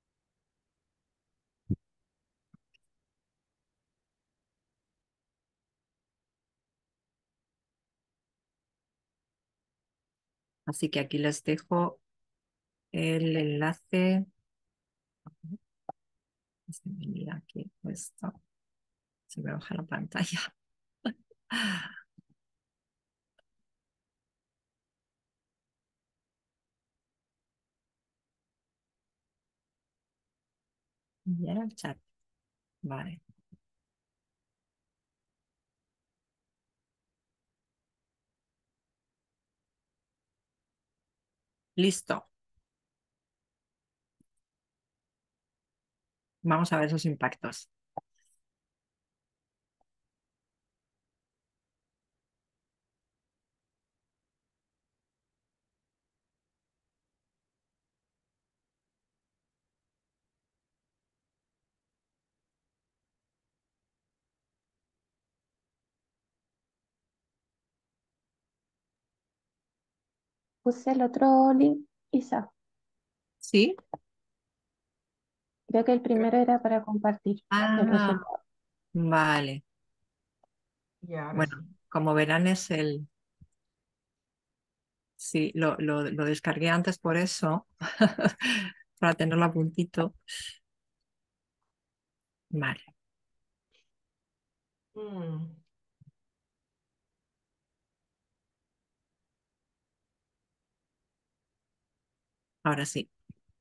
Así que aquí les dejo el enlace. Se me mira aquí esto. Se me baja la pantalla. Y era el chat. Vale. Listo. Vamos a ver esos impactos. Puse el otro link, Isa. ¿Sí? Creo que el primero era para compartir el Ah, resultado. vale. Y ahora Bueno, sí. como verán es el... Sí, lo, lo, lo descargué antes por eso, para tenerlo a puntito. Vale, Mm, ahora sí.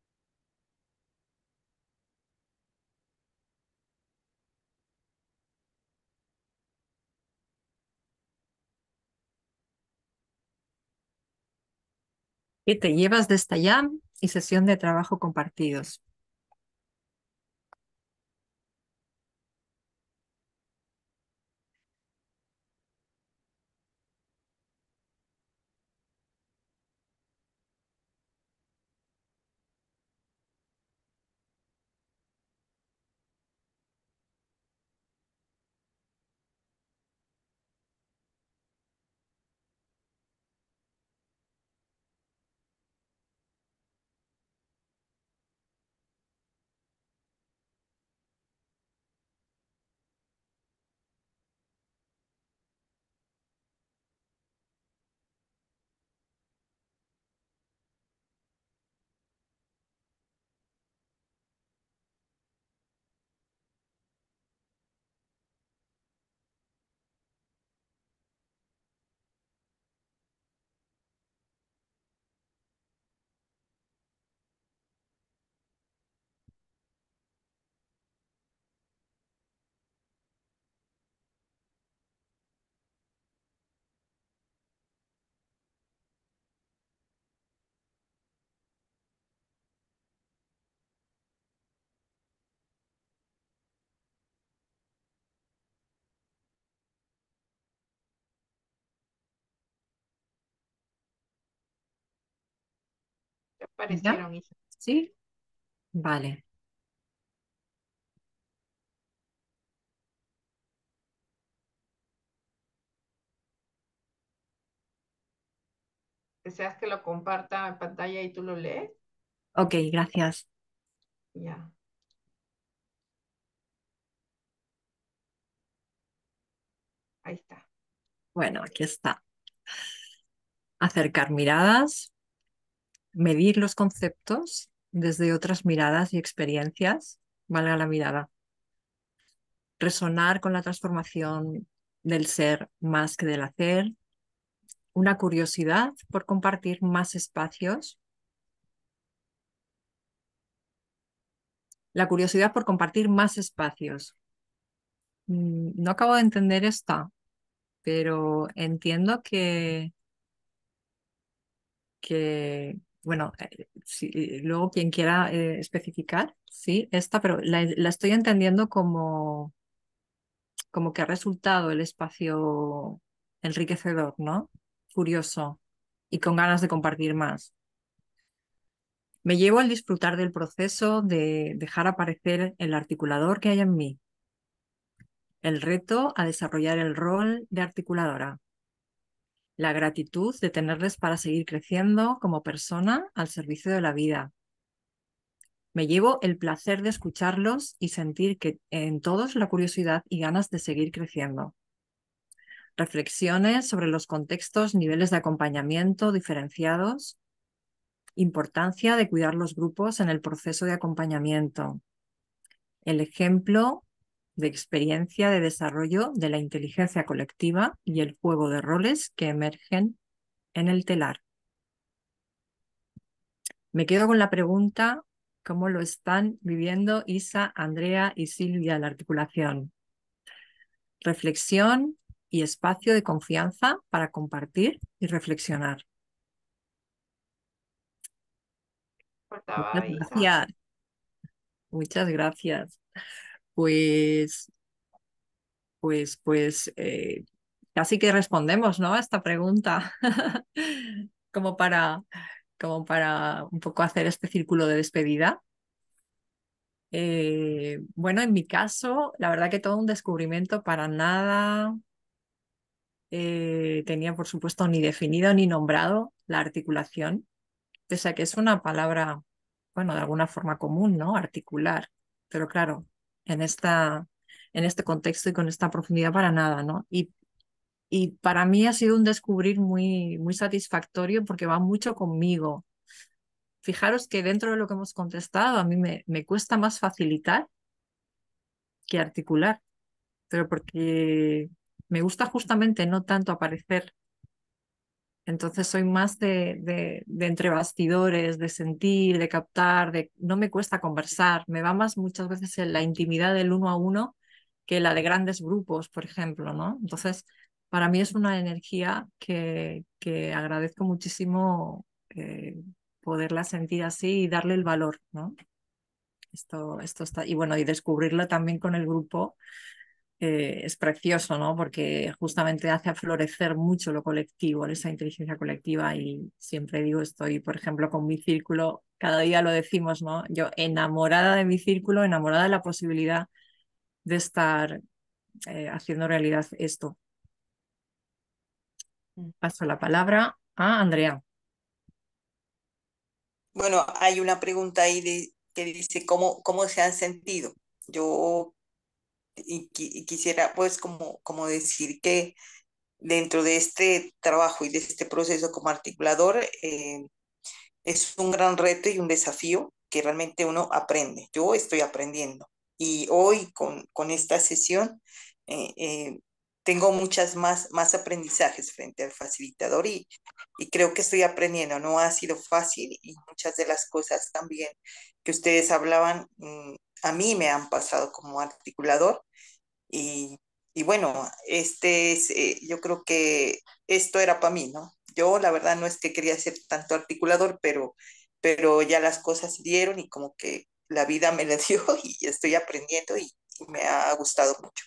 ¿Qué te llevas de esta jam y sesión de trabajo compartidos? ¿qué ¿Ya? parecieron, Isa? ¿Sí? Vale. ¿Deseas que lo comparta en pantalla y tú lo lees? Ok, gracias. Ya. Ahí está. Bueno, aquí está. Acercar miradas, medir los conceptos desde otras miradas y experiencias, valga la mirada. Resonar con la transformación del ser más que del hacer. Una curiosidad por compartir más espacios. La curiosidad por compartir más espacios. Mm, No acabo de entender esta, pero entiendo que que, bueno, eh, si- eh, luego quien quiera eh, especificar, sí, esta, pero la, la estoy entendiendo como, como que ha resultado el espacio enriquecedor, ¿no? Curioso y con ganas de compartir más. Me llevo al disfrutar del proceso de dejar aparecer el articulador que hay en mí, el reto a desarrollar el rol de articuladora, la gratitud de tenerles para seguir creciendo como persona al servicio de la vida. Me llevo el placer de escucharlos y sentir que en todos la curiosidad y ganas de seguir creciendo. Reflexiones sobre los contextos, niveles de acompañamiento diferenciados, importancia de cuidar los grupos en el proceso de acompañamiento, el ejemplo de experiencia de desarrollo de la inteligencia colectiva y el juego de roles que emergen en el telar. Me quedo con la pregunta, ¿cómo lo están viviendo Isa, Andrea y Silvia la articulación? Reflexión y espacio de confianza para compartir y reflexionar. Faltaba Muchas Isa. gracias. Muchas gracias. Pues, pues, pues, eh, casi que respondemos, ¿no? A esta pregunta, como para, como para un poco hacer este círculo de despedida. Eh, bueno, en mi caso, la verdad que todo un descubrimiento para nada eh, tenía, por supuesto, ni definido ni nombrado la articulación, pese a que es una palabra, bueno, de alguna forma común, ¿no? Articular. Pero claro, en esta, en este contexto y con esta profundidad para nada, ¿no? Y, y para mí ha sido un descubrir muy, muy satisfactorio porque va mucho conmigo. Fijaros que dentro de lo que hemos contestado, a mí me, me cuesta más facilitar que articular, pero porque me gusta justamente no tanto aparecer. Entonces soy más de, de, de entre bastidores, de sentir, de captar, de no me cuesta conversar, me va más muchas veces en la intimidad del uno a uno que la de grandes grupos, por ejemplo, ¿no? Entonces, para mí es una energía que, que agradezco muchísimo eh, poderla sentir así y darle el valor, ¿no? Esto, esto está, y bueno, y descubrirlo también con el grupo eh, es precioso, ¿no? Porque justamente hace florecer mucho lo colectivo, esa inteligencia colectiva y siempre digo, estoy, por ejemplo, con mi círculo, cada día lo decimos, ¿no? Yo enamorada de mi círculo, enamorada de la posibilidad de estar eh, haciendo realidad esto. Paso la palabra a Andrea. Bueno, hay una pregunta ahí de, que dice, ¿cómo, cómo se han sentido? Yo y, qui- y quisiera pues como, como decir que dentro de este trabajo y de este proceso como articulador, eh, es un gran reto y un desafío que realmente uno aprende. Yo estoy aprendiendo y hoy con, con esta sesión eh, eh, tengo muchas más, más aprendizajes frente al facilitador y, y creo que estoy aprendiendo. No ha sido fácil y muchas de las cosas también que ustedes hablaban, mm, a mí me han pasado como articulador y, y bueno, este es, eh, yo creo que esto era para mí, ¿no? Yo la verdad no es que quería ser tanto articulador, pero, pero ya las cosas se dieron y como que la vida me la dio y estoy aprendiendo y, y me ha gustado mucho.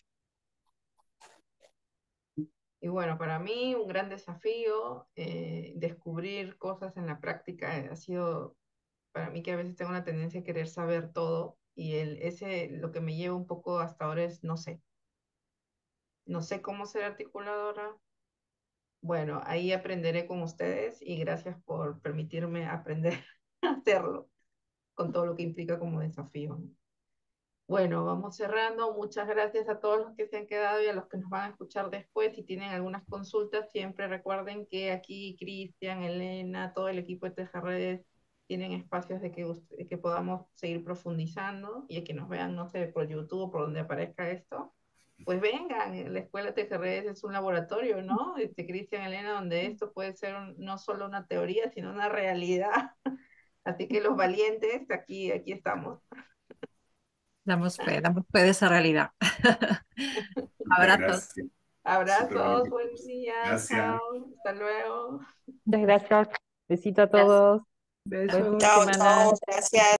Y bueno, para mí un gran desafío, eh, descubrir cosas en la práctica, eh, ha sido para mí que a veces tengo una tendencia a querer saber todo y el, ese, lo que me lleva un poco hasta ahora es no sé, no sé cómo ser articuladora. Bueno, ahí aprenderé con ustedes y gracias por permitirme aprender a hacerlo con todo lo que implica como desafío, ¿no? Bueno, vamos cerrando. Muchas gracias a todos los que se han quedado y a los que nos van a escuchar después. Si tienen algunas consultas, siempre recuerden que aquí Cristian, Elena, todo el equipo de Teja Redes tienen espacios de que, de que podamos seguir profundizando y a que nos vean, no sé, por YouTube o por donde aparezca esto. Pues vengan, la Escuela Teja Redes es un laboratorio, ¿no? Este, Cristian, Elena, donde esto puede ser un, no solo una teoría, sino una realidad. Así que los valientes, aquí, aquí estamos. Damos fe, damos fe de esa realidad. Muchas Abrazos. gracias. Súper Abrazos, bonito. buen día, Gracias. chao, hasta luego. Muchas gracias. Besito a Gracias. todos. Buen Besos. fin de Chao, semana. chao, gracias.